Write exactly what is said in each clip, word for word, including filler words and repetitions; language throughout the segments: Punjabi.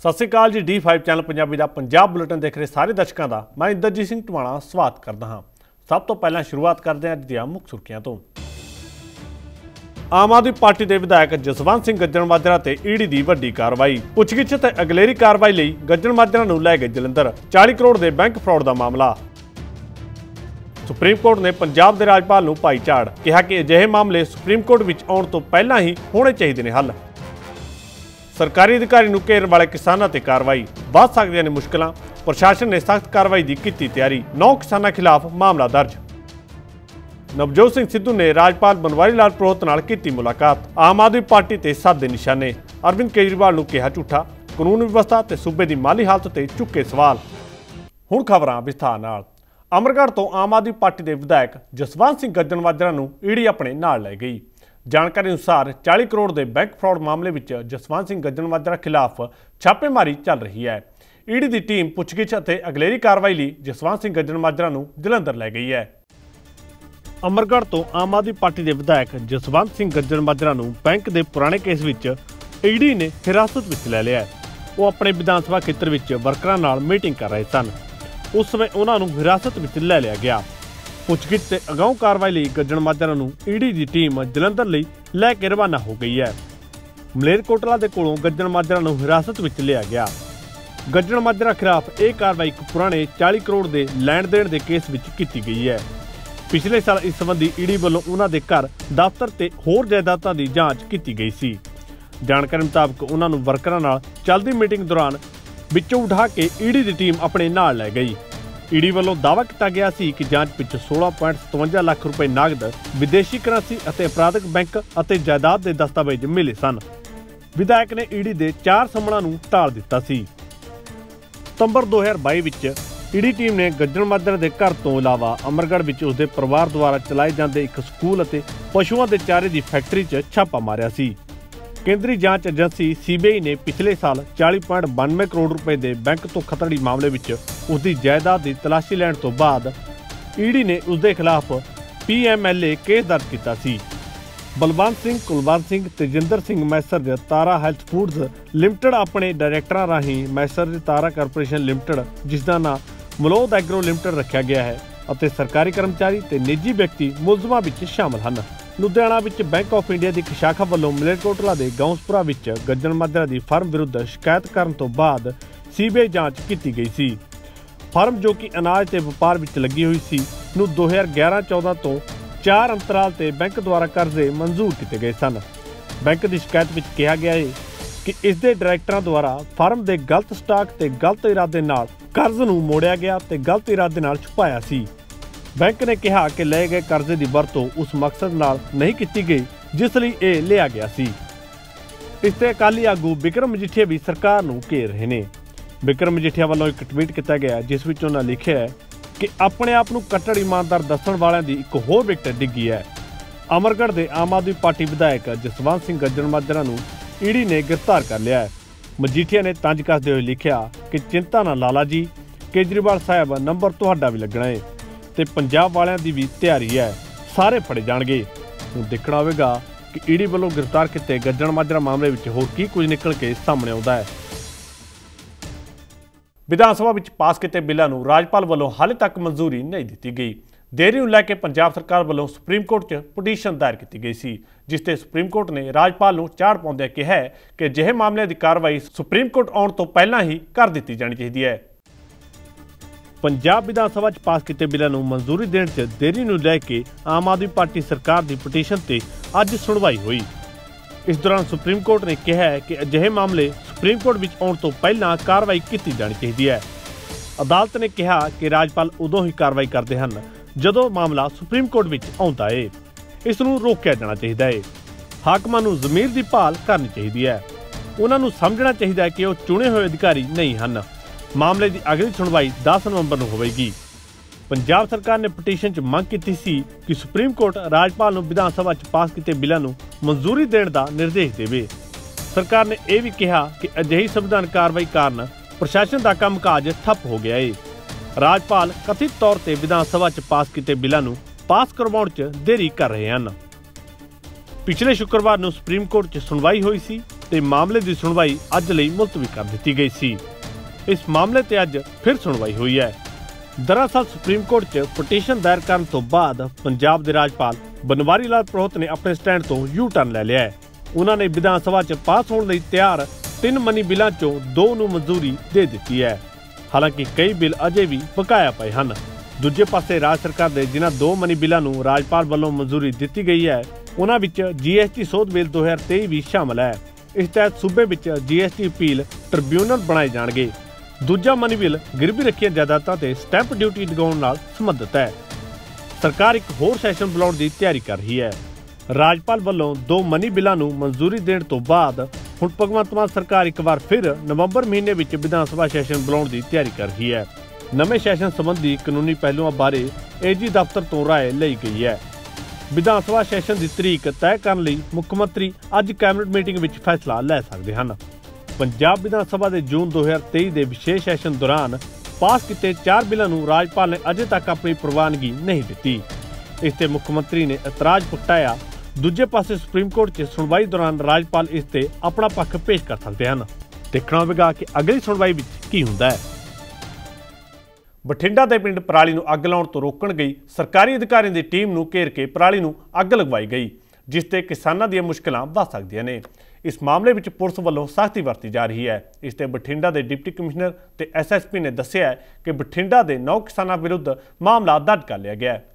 सत Sri Akal ji. D five channel Punjabi का पंजाब बुलेटिन देख रहे सारे दर्शकों का मैं इंद्रजीत सिंह टवाणा स्वागत करता हाँ। सब तो पहला शुरुआत करते हैं अज दी मुख्य सुर्खियां तो। आम आदमी पार्टी के विधायक जसवंत सिंह गज्जर माजरा ते ईडी की वड्डी कार्रवाई। पुछगिछ ते अगलेरी कार्रवाई लई गज्जर माजरा नूं लै गए जलंधर। चालीस करोड़ के बैंक फ्रॉड का मामला। सुप्रीम कोर्ट ने पंजाब के राज्यपाल नूं पाई झाड़, कहा कि अजिहे मामले सुप्रीम कोर्ट विच आउण तो पहलां ही होने चाहिए ने हल। सरकारी अधिकारी नूं घेरन वाले किसानां ते कार्रवाई, वध सकदियां ने मुश्किलां। प्रशासन ने सख्त कार्रवाई की कीती तैयारी। नौ किसानां खिलाफ मामला दर्ज। नवजोत सिंह सिद्धू ने राज्यपाल बनवारी लाल पुरोहित नाल कीती मुलाकात। आम आदमी पार्टी ते साधे निशाने। अरविंद केजरीवाल नूं कहा झूठा। कानून व्यवस्था ते सूबे की माली हालत ते चुके सवाल। हुण खबरां विस्तार नाल। अमरगढ़ तो आम आदमी पार्टी के विधायक जसवंत सिंह गज्जर माजरा नूं ईडी अपने नाल लै गई। जानकारी अनुसार चालीस करोड़ के बैंक फ्रॉड मामले में जसवंत सिंह गज्जर माजरा खिलाफ छापेमारी चल रही है। ईडी की टीम पुछगिछ और अगलेरी कार्रवाई लिए जसवंत सिंह गज्जर माजरा नूं जलंधर लै गई है। अमरगढ़ तो आम आदमी पार्टी के विधायक जसवंत सिंह गज्जर माजरा नूं बैंक के पुराने केस में ईडी ने हिरासत में लै लिया। वो अपने विधानसभा खेत्र में वर्करां नाल मीटिंग कर रहे सन। उस समय उन्होंने हिरासत में लै लिया गया। पुछगिछ ते अगाऊ कार्रवाई लई गज्जर माजरा नूं ईडी की टीम जलंधर लई लै के रवाना हो गई है। मलेरकोटला के कोलों गज्जर माजरा नूं हिरासत में लिया गया। गज्जर माजरा खिलाफ एक कार्रवाई एक पुराने चालीस करोड़ के लैण देण के केस में की गई है। पिछले साल इस संबंधी ईडी वालों उन्हां दे घर, दफ्तर ते होर जायदादां की जांच की गई सी। जानकारी मुताबक उन्हां नूं वर्करां नाल चलदी मीटिंग दौरान विचों उठा के ईडी की टीम अपने नाल लै गई। ईडी वालों दावा किया गया सी कि जांच पिछ सोलह पॉइंट सतवंजा लाख रुपए नगद, विदेशी करंसी और अपराधिक बैंक और जायदाद के दस्तावेज मिले सन। विधायक ने ईडी के चार समणां नूं टाल दिता सी। सितंबर दो हज़ार बाई विच ईडी टीम ने गज्जर माजरा के घर तो इलावा अमरगढ़ विच उसके परिवार द्वारा चलाए जाते एक स्कूल और पशुओं के चारे की फैक्ट्री च छापा मारिया सी। केंद्रीय जांच एजेंसी सीबीआई ने पिछले साल चालीस पॉइंट बानवे करोड़ रुपए के बैंक धोखाधड़ी मामले में उसकी जायदाद की तलाशी लैण तो बाद ईडी ने उसके खिलाफ पीएमएलए केस दर्ज किया सी। Balwant Singh, Kulwant Singh, Tejinder Singh messrs Tara health foods limited अपने डायरैक्टरां राही मैसरज तारा कारपोरेशन लिमिटेड, जिसका नाम मलोद एग्रो लिमिटेड रखा गया है, और सरकारी कर्मचारी ते निजी व्यक्ति मुलजमां विच शामिल हैं। लुधियाना विच बैंक ऑफ इंडिया की एक शाखा वालों मलेरकोटला के गांवसपुरा विच गज्जर माजरा की फर्म विरुद्ध शिकायत करने तो बाद सीबीआई जांच की गई सी। फर्म जो कि अनाज के व्यापार में लगी हुई सी नूं दो हज़ार ग्यारह चौदह तो चार अंतराल से बैंक द्वारा कर्जे मंजूर किए गए सन। बैंक की शिकायत में कहा गया है कि इसके डायरैक्टरों द्वारा फर्म के गलत स्टाक ते गलत इरादे नाल कर्ज नूं मोड़िया गया ते गलत इरादे नाल छुपाया सी। बैंक ने कहा कि लए गए कर्जे की वरतों उस मकसद नाल नहीं की गई जिस लिए यह लिया गया सी। इससे अकाली आगू बिक्रम मजीठिया भी सरकार नूं घेर रहे हैं। बिक्रम मजीठिया वालों एक ट्वीट किया गया जिस विच उन्होंने लिखा है कि अपने आप नूं कट्टर ईमानदार दस्सण वालियां दी एक होर विकट डिग्गी है। अमरगढ़ के आम आदमी पार्टी विधायक जसवंत सिंह गज्जर माजरा नूं ईडी ने गिरफ्तार कर लिया है। मजीठिया ने तंज कसदे होए लिखा कि चिंता ना लाला जी, केजरीवाल साहब नंबर तुहाडा भी लगना है ते पंजाब वालियां दी भी तैयारी है, सारे फड़े जाणगे। हुण देखना होवेगा कि ईडी वालों गिरफ्तार किए गज्जर माजरा मामले में होर की कुछ निकल के सामने आउंदा है। विधानसभा विच पास किए बिलों नूं राज्यपाल वालों हाले तक मंजूरी नहीं दी गई। देरी नूं लैके पंजाब सरकार वालों सुप्रीम कोर्ट च पटीशन दायर की गई सी, जिसते सुप्रीम कोर्ट ने राज्यपाल नूं झाड़ पाउंदिआं कहा है कि अजिहे मामले की कार्रवाई सुप्रीम कोर्ट आउण तो पहलां ही कर दी जानी चाहिए है। पंजाब विधानसभा च पास किए बिलों नूं मंजूरी देण च देरी नूं लैके आम आदमी पार्टी सरकार की पटीशन ते अज सुनवाई हुई। इस दौरान सुप्रीम कोर्ट ने कहा है कि अजिहे मामले सुप्रीम कोर्ट विच आउण तो पहलां कार्रवाई की जानी चाहिए है। अदालत ने कहा कि राज्यपाल उदों ही कार्रवाई करते हैं जदों मामला सुप्रीम कोर्ट विच आउंदा है। इस नूं रोकिया जाना चाहिए है। हाकमां नूं ज़मीर दी भाल करनी चाहिए है। उन्हां नूं समझना चाहिए है कि वो चुने हुए अधिकारी नहीं हैं। मामले की अगली सुनवाई दस नवंबर को होगी। पंजाब सरकार ने पटीशन च मंग की सी कि सुप्रीम कोर्ट राज्यपाल नूं विधानसभा च पास किए बिलों नूं मंजूरी देण दा निर्देश देवे। सरकार ने यह भी कहा कि अजिही संविधान कार्रवाई कारण प्रशासन का कामकाज ठप हो गया है। राज्यपाल कथित तौर पर विधानसभा च पास किए बिलों नूं पास करवाउण च देरी कर रहे हैं। पिछले शुक्रवार नूं सुप्रीम कोर्ट च सुनवाई हुई सी ਤੇ ਮਾਮਲੇ ਦੀ ਸੁਣਵਾਈ ਅੱਜ ਲਈ ਮੁਲਤਵੀ ਕਰ ਦਿੱਤੀ ਗਈ ਸੀ। ਇਸ ਮਾਮਲੇ ਤੇ ਅੱਜ ਫਿਰ ਸੁਣਵਾਈ ਹੋਈ ਹੈ। ਦਰਅਸਲ ਸੁਪਰੀਮ ਕੋਰਟ 'ਚ ਪਟੀਸ਼ਨ ਦਾਇਰ ਕਰਨ ਤੋਂ ਬਾਅਦ ਪੰਜਾਬ ਦੇ ਰਾਜਪਾਲ ਬਨਵਾਰੀ ਲਾਲ ਪੁਰੋਹਿਤ ਨੇ ਆਪਣੇ ਸਟੈਂਡ ਤੋਂ ਯੂ ਟਰਨ ਲੈ ਲਿਆ ਹੈ। ਉਹਨਾਂ ਨੇ ਵਿਧਾਨ ਸਭਾ 'ਚ ਪਾਸ ਹੋਣ ਲਈ ਤਿਆਰ ਤਿੰਨ ਮਨੀ ਬਿੱਲਾਂ 'ਚੋਂ ਦੋ ਨੂੰ ਮਨਜ਼ੂਰੀ ਦੇ ਦਿੱਤੀ ਹੈ। ਹਾਲਾਂਕਿ ਕਈ ਬਿੱਲ ਅਜੇ ਵੀ ਬਕਾਇਆ ਪਏ ਹਨ। ਦੂਜੇ ਪਾਸੇ ਰਾਜ ਸਰਕਾਰ ਦੇ ਜਿਨ੍ਹਾਂ ਦੋ ਮਨੀ ਬਿੱਲਾਂ ਨੂੰ ਰਾਜਪਾਲ ਵੱਲੋਂ ਮਨਜ਼ੂਰੀ ਦਿੱਤੀ ਗਈ ਹੈ, ਉਹਨਾਂ ਵਿੱਚ ਜੀ ਐਸ ਟੀ ਸੋਧ ਬਿੱਲ ਦੋ ਹਜ਼ਾਰ ਤੇਈ ਵੀ ਸ਼ਾਮਲ ਹੈ। ਇਸ ਤਹਿਤ ਸੂਬੇ ਵਿੱਚ ਜੀ ਐਸ ਟੀ ਅਪੀਲ ਟ੍ਰਿਬਿਊਨਲ ਬਣਾਏ ਜਾਣਗੇ। ਦੂਜਾ ਮਨੀ ਬਿੱਲ ਗਿਰਵੀ ਰੱਖੀਆਂ ਜਾਇਦਾਦਾਂ ਤੇ ਸਟੈਂਪ ਡਿਊਟੀ ਲਗਾਉਣ ਨਾਲ ਸੰਬੰਧਿਤ ਹੈ। ਸਰਕਾਰ ਇੱਕ ਹੋਰ ਸੈਸ਼ਨ ਬੁਲਾਉਣ ਦੀ ਤਿਆਰੀ ਕਰ ਰਹੀ ਹੈ। ਰਾਜਪਾਲ ਵੱਲੋਂ ਦੋ ਮਨੀ ਬਿੱਲਾਂ ਨੂੰ ਮਨਜ਼ੂਰੀ ਦੇਣ ਤੋਂ ਬਾਅਦ ਹੁਣ ਭਗਵੰਤ ਮਾਨ ਸਰਕਾਰ ਇੱਕ ਵਾਰ ਫਿਰ ਨਵੰਬਰ ਮਹੀਨੇ ਵਿੱਚ ਵਿਧਾਨ ਸਭਾ ਸੈਸ਼ਨ ਬੁਲਾਉਣ ਦੀ ਤਿਆਰੀ ਕਰ ਰਹੀ ਹੈ। ਨਵੇਂ ਸੈਸ਼ਨ ਸੰਬੰਧੀ ਕਾਨੂੰਨੀ ਪਹਿਲੂਆਂ ਬਾਰੇ ਏ ਜੀ ਦਫ਼ਤਰ ਤੋਂ ਰਾਏ ਲਈ ਗਈ ਹੈ। ਵਿਧਾਨ ਸਭਾ ਸੈਸ਼ਨ ਦੀ ਤਰੀਕ ਤੈਅ ਕਰਨ ਲਈ ਮੁੱਖ ਮੰਤਰੀ ਅੱਜ ਕੈਬਨਿਟ ਮੀਟਿੰਗ ਵਿੱਚ ਫੈਸਲਾ ਲੈ ਸਕਦੇ ਹਨ। ਪੰਜਾਬ ਵਿਧਾਨ ਸਭਾ ਦੇ ਜੂਨ ਦੋ ਹਜ਼ਾਰ ਤੇਈ ਦੇ ਵਿਸ਼ੇਸ਼ ਸੈਸ਼ਨ ਦੌਰਾਨ ਪਾਸ ਕੀਤੇ ਚਾਰ ਬਿੱਲਾਂ ਨੂੰ ਰਾਜਪਾਲ ਨੇ ਅਜੇ ਤੱਕ ਆਪਣੀ ਪ੍ਰਵਾਨਗੀ ਨਹੀਂ ਦਿੱਤੀ। ਇਸ ਤੇ ਮੁੱਖ ਮੰਤਰੀ ਨੇ ਇਤਰਾਜ਼ ਪ੍ਰਗਟਾਇਆ। ਦੂਜੇ ਪਾਸੇ ਸੁਪਰੀਮ ਕੋਰਟ 'ਚ ਸੁਣਵਾਈ ਦੌਰਾਨ ਰਾਜਪਾਲ ਇਸ ਤੇ ਆਪਣਾ ਪੱਖ ਪੇਸ਼ ਕਰ ਸਕਦੇ ਹਨ। ਦੇਖਣਾ ਹੋਵੇਗਾ ਕਿ ਅਗਲੀ ਸੁਣਵਾਈ ਵਿੱਚ ਕੀ ਹੁੰਦਾ ਹੈ। ਬਠਿੰਡਾ ਦੇ ਪਿੰਡ ਪਰਾਲੀ ਨੂੰ ਅੱਗ ਲਾਉਣ ਤੋਂ ਰੋਕਣ ਗਈ ਸਰਕਾਰੀ ਅਧਿਕਾਰੀਆਂ ਦੀ ਟੀਮ ਨੂੰ ਘੇਰ ਕੇ ਪਰਾਲੀ ਨੂੰ ਅੱਗ ਲਗਵਾਈ ਗਈ, ਜਿਸ ਤੇ ਕਿਸਾਨਾਂ ਦੀਆਂ ਮੁਸ਼ਕਲਾਂ ਵੱਧ ਸਕਦੀਆਂ ਨੇ। ਇਸ ਮਾਮਲੇ ਵਿੱਚ ਪੁਲਿਸ ਵੱਲੋਂ ਸਖਤੀ ਵਰਤੀ ਜਾ ਰਹੀ ਹੈ। ਇਸ ਤੇ ਬਠਿੰਡਾ ਦੇ ਡਿਪਟੀ ਕਮਿਸ਼ਨਰ ਤੇ ਐਸ ਐਸ ਪੀ ਨੇ ਦੱਸਿਆ ਕਿ ਬਠਿੰਡਾ ਦੇ ਨੌ ਕਿਸਾਨਾਂ ਵਿਰੁੱਧ ਮਾਮਲਾ ਦਰਜ ਕਰ ਲਿਆ ਗਿਆ ਹੈ।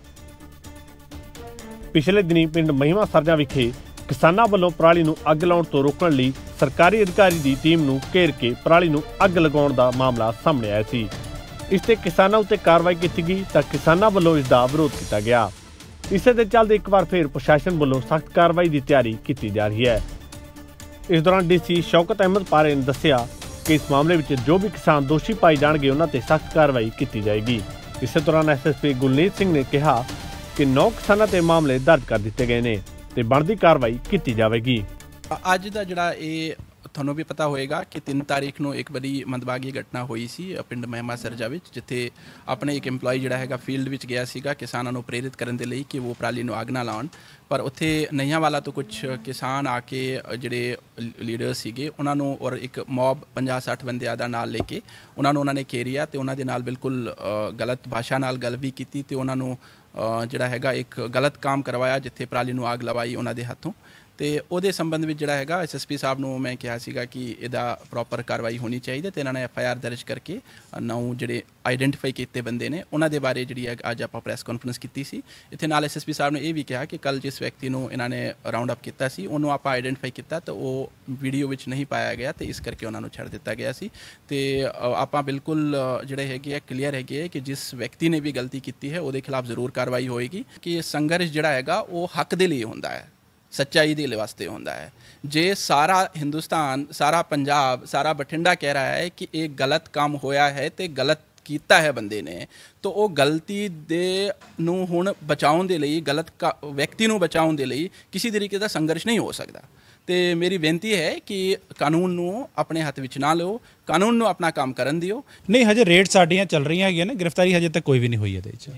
ਪਿਛਲੇ ਦਿਨੀ ਪਿੰਡ ਮਹਿਮਾ ਸਰਜਾ ਵਿਖੇ ਕਿਸਾਨਾਂ ਵੱਲੋਂ ਪਰਾਲੀ ਨੂੰ ਅੱਗ ਲਾਉਣ ਤੋਂ ਰੋਕਣ ਲਈ ਸਰਕਾਰੀ ਅਧਿਕਾਰੀ ਦੀ ਟੀਮ ਨੂੰ ਘੇਰ ਕੇ ਪਰਾਲੀ ਨੂੰ ਅੱਗ ਲਗਾਉਣ ਦਾ ਮਾਮਲਾ ਸਾਹਮਣੇ ਆਇਆ ਸੀ। ਇਸ ਤੇ ਕਿਸਾਨਾਂ ਉੱਤੇ ਕਾਰਵਾਈ ਕੀਤੀ ਗਈ ਤਾਂ ਕਿਸਾਨਾਂ ਵੱਲੋਂ ਇਸ ਦਾ ਵਿਰੋਧ ਕੀਤਾ ਗਿਆ। ਇਸੇ ਦੇ ਚੱਲਦੇ ਇੱਕ ਵਾਰ ਫਿਰ ਪ੍ਰਸ਼ਾਸਨ ਵੱਲੋਂ ਸਖਤ ਕਾਰਵਾਈ ਦੀ ਤਿਆਰੀ ਕੀਤੀ ਜਾ ਰਹੀ ਹੈ। ਇਸ ਦੌਰਾਨ ਡੀ ਸੀ ਸ਼ੌਕਤ ਅਹਿਮਦ ਪਾਰੇ ਨੇ ਦੱਸਿਆ ਕਿ ਇਸ ਮਾਮਲੇ ਵਿੱਚ ਜੋ ਵੀ ਕਿਸਾਨ ਦੋਸ਼ੀ ਪਾਏ ਜਾਣਗੇ ਉਹਨਾਂ ਤੇ ਸਖਤ ਕਾਰਵਾਈ ਕੀਤੀ ਜਾਏਗੀ। ਇਸੇ ਦੌਰਾਨ S S P Gurneet Singh ਨੇ ਕਿਹਾ ਕਿ ਨੌ ਕਿਸਾਨਾਂ ਤੇ ਮਾਮਲੇ ਦਰਜ ਕਰ ਦਿੱਤੇ ਗਏ ਨੇ ਤੇ ਬਣਦੀ ਕਾਰਵਾਈ ਕੀਤੀ ਜਾਵੇਗੀ। ਅੱਜ ਦਾ ਜਿਹੜਾ ਇਹ ਤੁਹਾਨੂੰ ਵੀ ਪਤਾ ਹੋਏਗਾ ਕਿ ਤਿੰਨ ਤਾਰੀਖ ਨੂੰ ਇੱਕ ਬੜੀ ਮੰਦਭਾਗੀ ਘਟਨਾ ਹੋਈ ਸੀ ਪਿੰਡ ਮਹਿਮਾ ਸਰਜਾ ਵਿੱਚ, ਜਿੱਥੇ ਆਪਣੇ ਇੱਕ EMPLOYE ਜਿਹੜਾ ਹੈਗਾ ਫੀਲਡ ਵਿੱਚ ਗਿਆ ਸੀਗਾ ਕਿਸਾਨਾਂ ਨੂੰ ਪ੍ਰੇਰਿਤ ਕਰਨ ਦੇ ਲਈ ਕਿ ਉਹ ਪਰਾਲੀ ਨੂੰ ਅੱਗ ਨਾ ਲਾਉਣ। ਪਰ ਉੱਥੇ ਨਈਆਂਵਾਲਾ ਤੋਂ ਕੁਝ ਕਿਸਾਨ ਆ ਕੇ ਜਿਹੜੇ ਲੀਡਰ ਸੀਗੇ ਉਹਨਾਂ ਨੂੰ ਔਰ ਇੱਕ ਮੌਬ ਪੰਜਾਹ ਸੱਠ ਬੰਦਿਆਂ ਦਾ ਨਾਲ ਲੈ ਕੇ ਉਹਨਾਂ ਨੂੰ ਉਹਨਾਂ ਨੇ ਘੇਰਿਆ ਤੇ ਉਹਨਾਂ ਦੇ ਨਾਲ ਬਿਲਕੁਲ ਗਲਤ ਭਾਸ਼ਾ ਨਾਲ ਗੱਲ ਵੀ ਕੀਤੀ ਤੇ ਉਹਨਾਂ ਨੂੰ ਜਿਹੜਾ ਹੈਗਾ ਇੱਕ ਗਲਤ ਕੰਮ ਕਰਵਾਇਆ, ਜਿੱਥੇ ਪਰਾਲੀ ਨੂੰ ਅੱਗ ਲਵਾਈ ਉਹਨਾਂ ਦੇ ਹੱਥੋਂ। ਤੇ ਉਹਦੇ ਸੰਬੰਧ ਵਿੱਚ ਜਿਹੜਾ ਹੈਗਾ ਐਸ ਐਸ ਪੀ ਸਾਹਿਬ ਨੂੰ ਮੈਂ ਕਿਹਾ ਸੀਗਾ ਕਿ ਇਹਦਾ ਪ੍ਰੋਪਰ ਕਾਰਵਾਈ ਹੋਣੀ ਚਾਹੀਦੀ ਤੇ ਇਹਨਾਂ ਨੇ ਐਫ ਆਈ ਆਰ ਦਰਜ ਕਰਕੇ ਨੌ ਜਿਹੜੇ ਆਈਡੈਂਟੀਫਾਈ ਕੀਤੇ ਬੰਦੇ ਨੇ ਉਹਨਾਂ ਦੇ ਬਾਰੇ ਜਿਹੜੀ ਹੈ ਅੱਜ ਆਪਾਂ ਪ੍ਰੈਸ ਕਾਨਫਰੰਸ ਕੀਤੀ ਸੀ। ਇੱਥੇ ਨਾਲ ਐਸ ਐਸ ਪੀ ਸਾਹਿਬ ਨੇ ਇਹ ਵੀ ਕਿਹਾ ਕਿ ਕੱਲ ਜਿਸ ਵਿਅਕਤੀ ਨੂੰ ਇਹਨਾਂ ਨੇ ਰਾਉਂਡ ਅਪ ਕੀਤਾ ਸੀ ਉਹਨੂੰ ਆਪਾਂ ਆਈਡੈਂਟੀਫਾਈ ਕੀਤਾ ਤਾਂ ਉਹ ਵੀਡੀਓ ਵਿੱਚ ਨਹੀਂ ਪਾਇਆ ਗਿਆ ਤੇ ਇਸ ਕਰਕੇ ਉਹਨਾਂ ਨੂੰ ਛੱਡ ਦਿੱਤਾ ਗਿਆ ਸੀ। ਤੇ ਆਪਾਂ ਬਿਲਕੁਲ ਜਿਹੜੇ ਹੈਗੇ ਆ ਕਲੀਅਰ ਹੈਗੇ ਕਿ ਜਿਸ ਵਿਅਕਤੀ ਨੇ ਵੀ ਗਲਤੀ ਕੀਤੀ ਹੈ ਉਹਦੇ ਖਿਲਾਫ ਜ਼ਰੂਰ ਕਾਰਵਾਈ ਹੋਏਗੀ। ਕਿ ਸੰਘਰਸ਼ ਜਿਹੜਾ ਹੈਗਾ ਉਹ ਹੱਕ ਦੇ ਲਈ ਹੁੰਦਾ ਹੈ, ਸੱਚਾਈ ਦੇ ਵਾਸਤੇ ਹੁੰਦਾ ਹੈ। ਜੇ ਸਾਰਾ ਹਿੰਦੁਸਤਾਨ, ਸਾਰਾ ਪੰਜਾਬ, ਸਾਰਾ ਬਠਿੰਡਾ ਕਹਿ ਰਿਹਾ ਹੈ ਕਿ ਇਹ ਗਲਤ ਕੰਮ ਹੋਇਆ ਹੈ ਤੇ ਗਲਤ ਕੀਤਾ ਹੈ ਬੰਦੇ ਨੇ, ਤਾਂ ਉਹ ਗਲਤੀ ਦੇ ਨੂੰ ਹੁਣ ਬਚਾਉਣ ਦੇ ਲਈ, ਗਲਤ ਵਿਅਕਤੀ ਨੂੰ ਬਚਾਉਣ ਦੇ ਲਈ ਕਿਸੇ ਤਰੀਕੇ ਦਾ ਸੰਘਰਸ਼ ਨਹੀਂ ਹੋ ਸਕਦਾ। ਤੇ ਮੇਰੀ ਬੇਨਤੀ ਹੈ ਕਿ ਕਾਨੂੰਨ ਨੂੰ ਆਪਣੇ ਹੱਥ ਵਿੱਚ ਨਾ ਲਿਓ, ਕਾਨੂੰਨ ਨੂੰ ਆਪਣਾ ਕੰਮ ਕਰਨ ਦਿਓ। ਨਹੀਂ, ਹਜੇ ਰੇਡ ਸਾਡੀਆਂ ਚੱਲ ਰਹੀਆਂ ਹੈਗੀਆਂ ਨੇ, ਗ੍ਰਿਫਤਾਰੀ ਹਜੇ ਤੱਕ ਕੋਈ ਵੀ ਨਹੀਂ ਹੋਈ ਇਹਦੇ ਵਿੱਚ।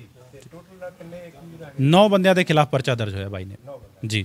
ਨੌ ਬੰਦਿਆਂ ਦੇ ਖਿਲਾਫ ਪਰਚਾ ਦਰਜ ਹੋਇਆ ਬਾਈ ਨੇ ਜੀ।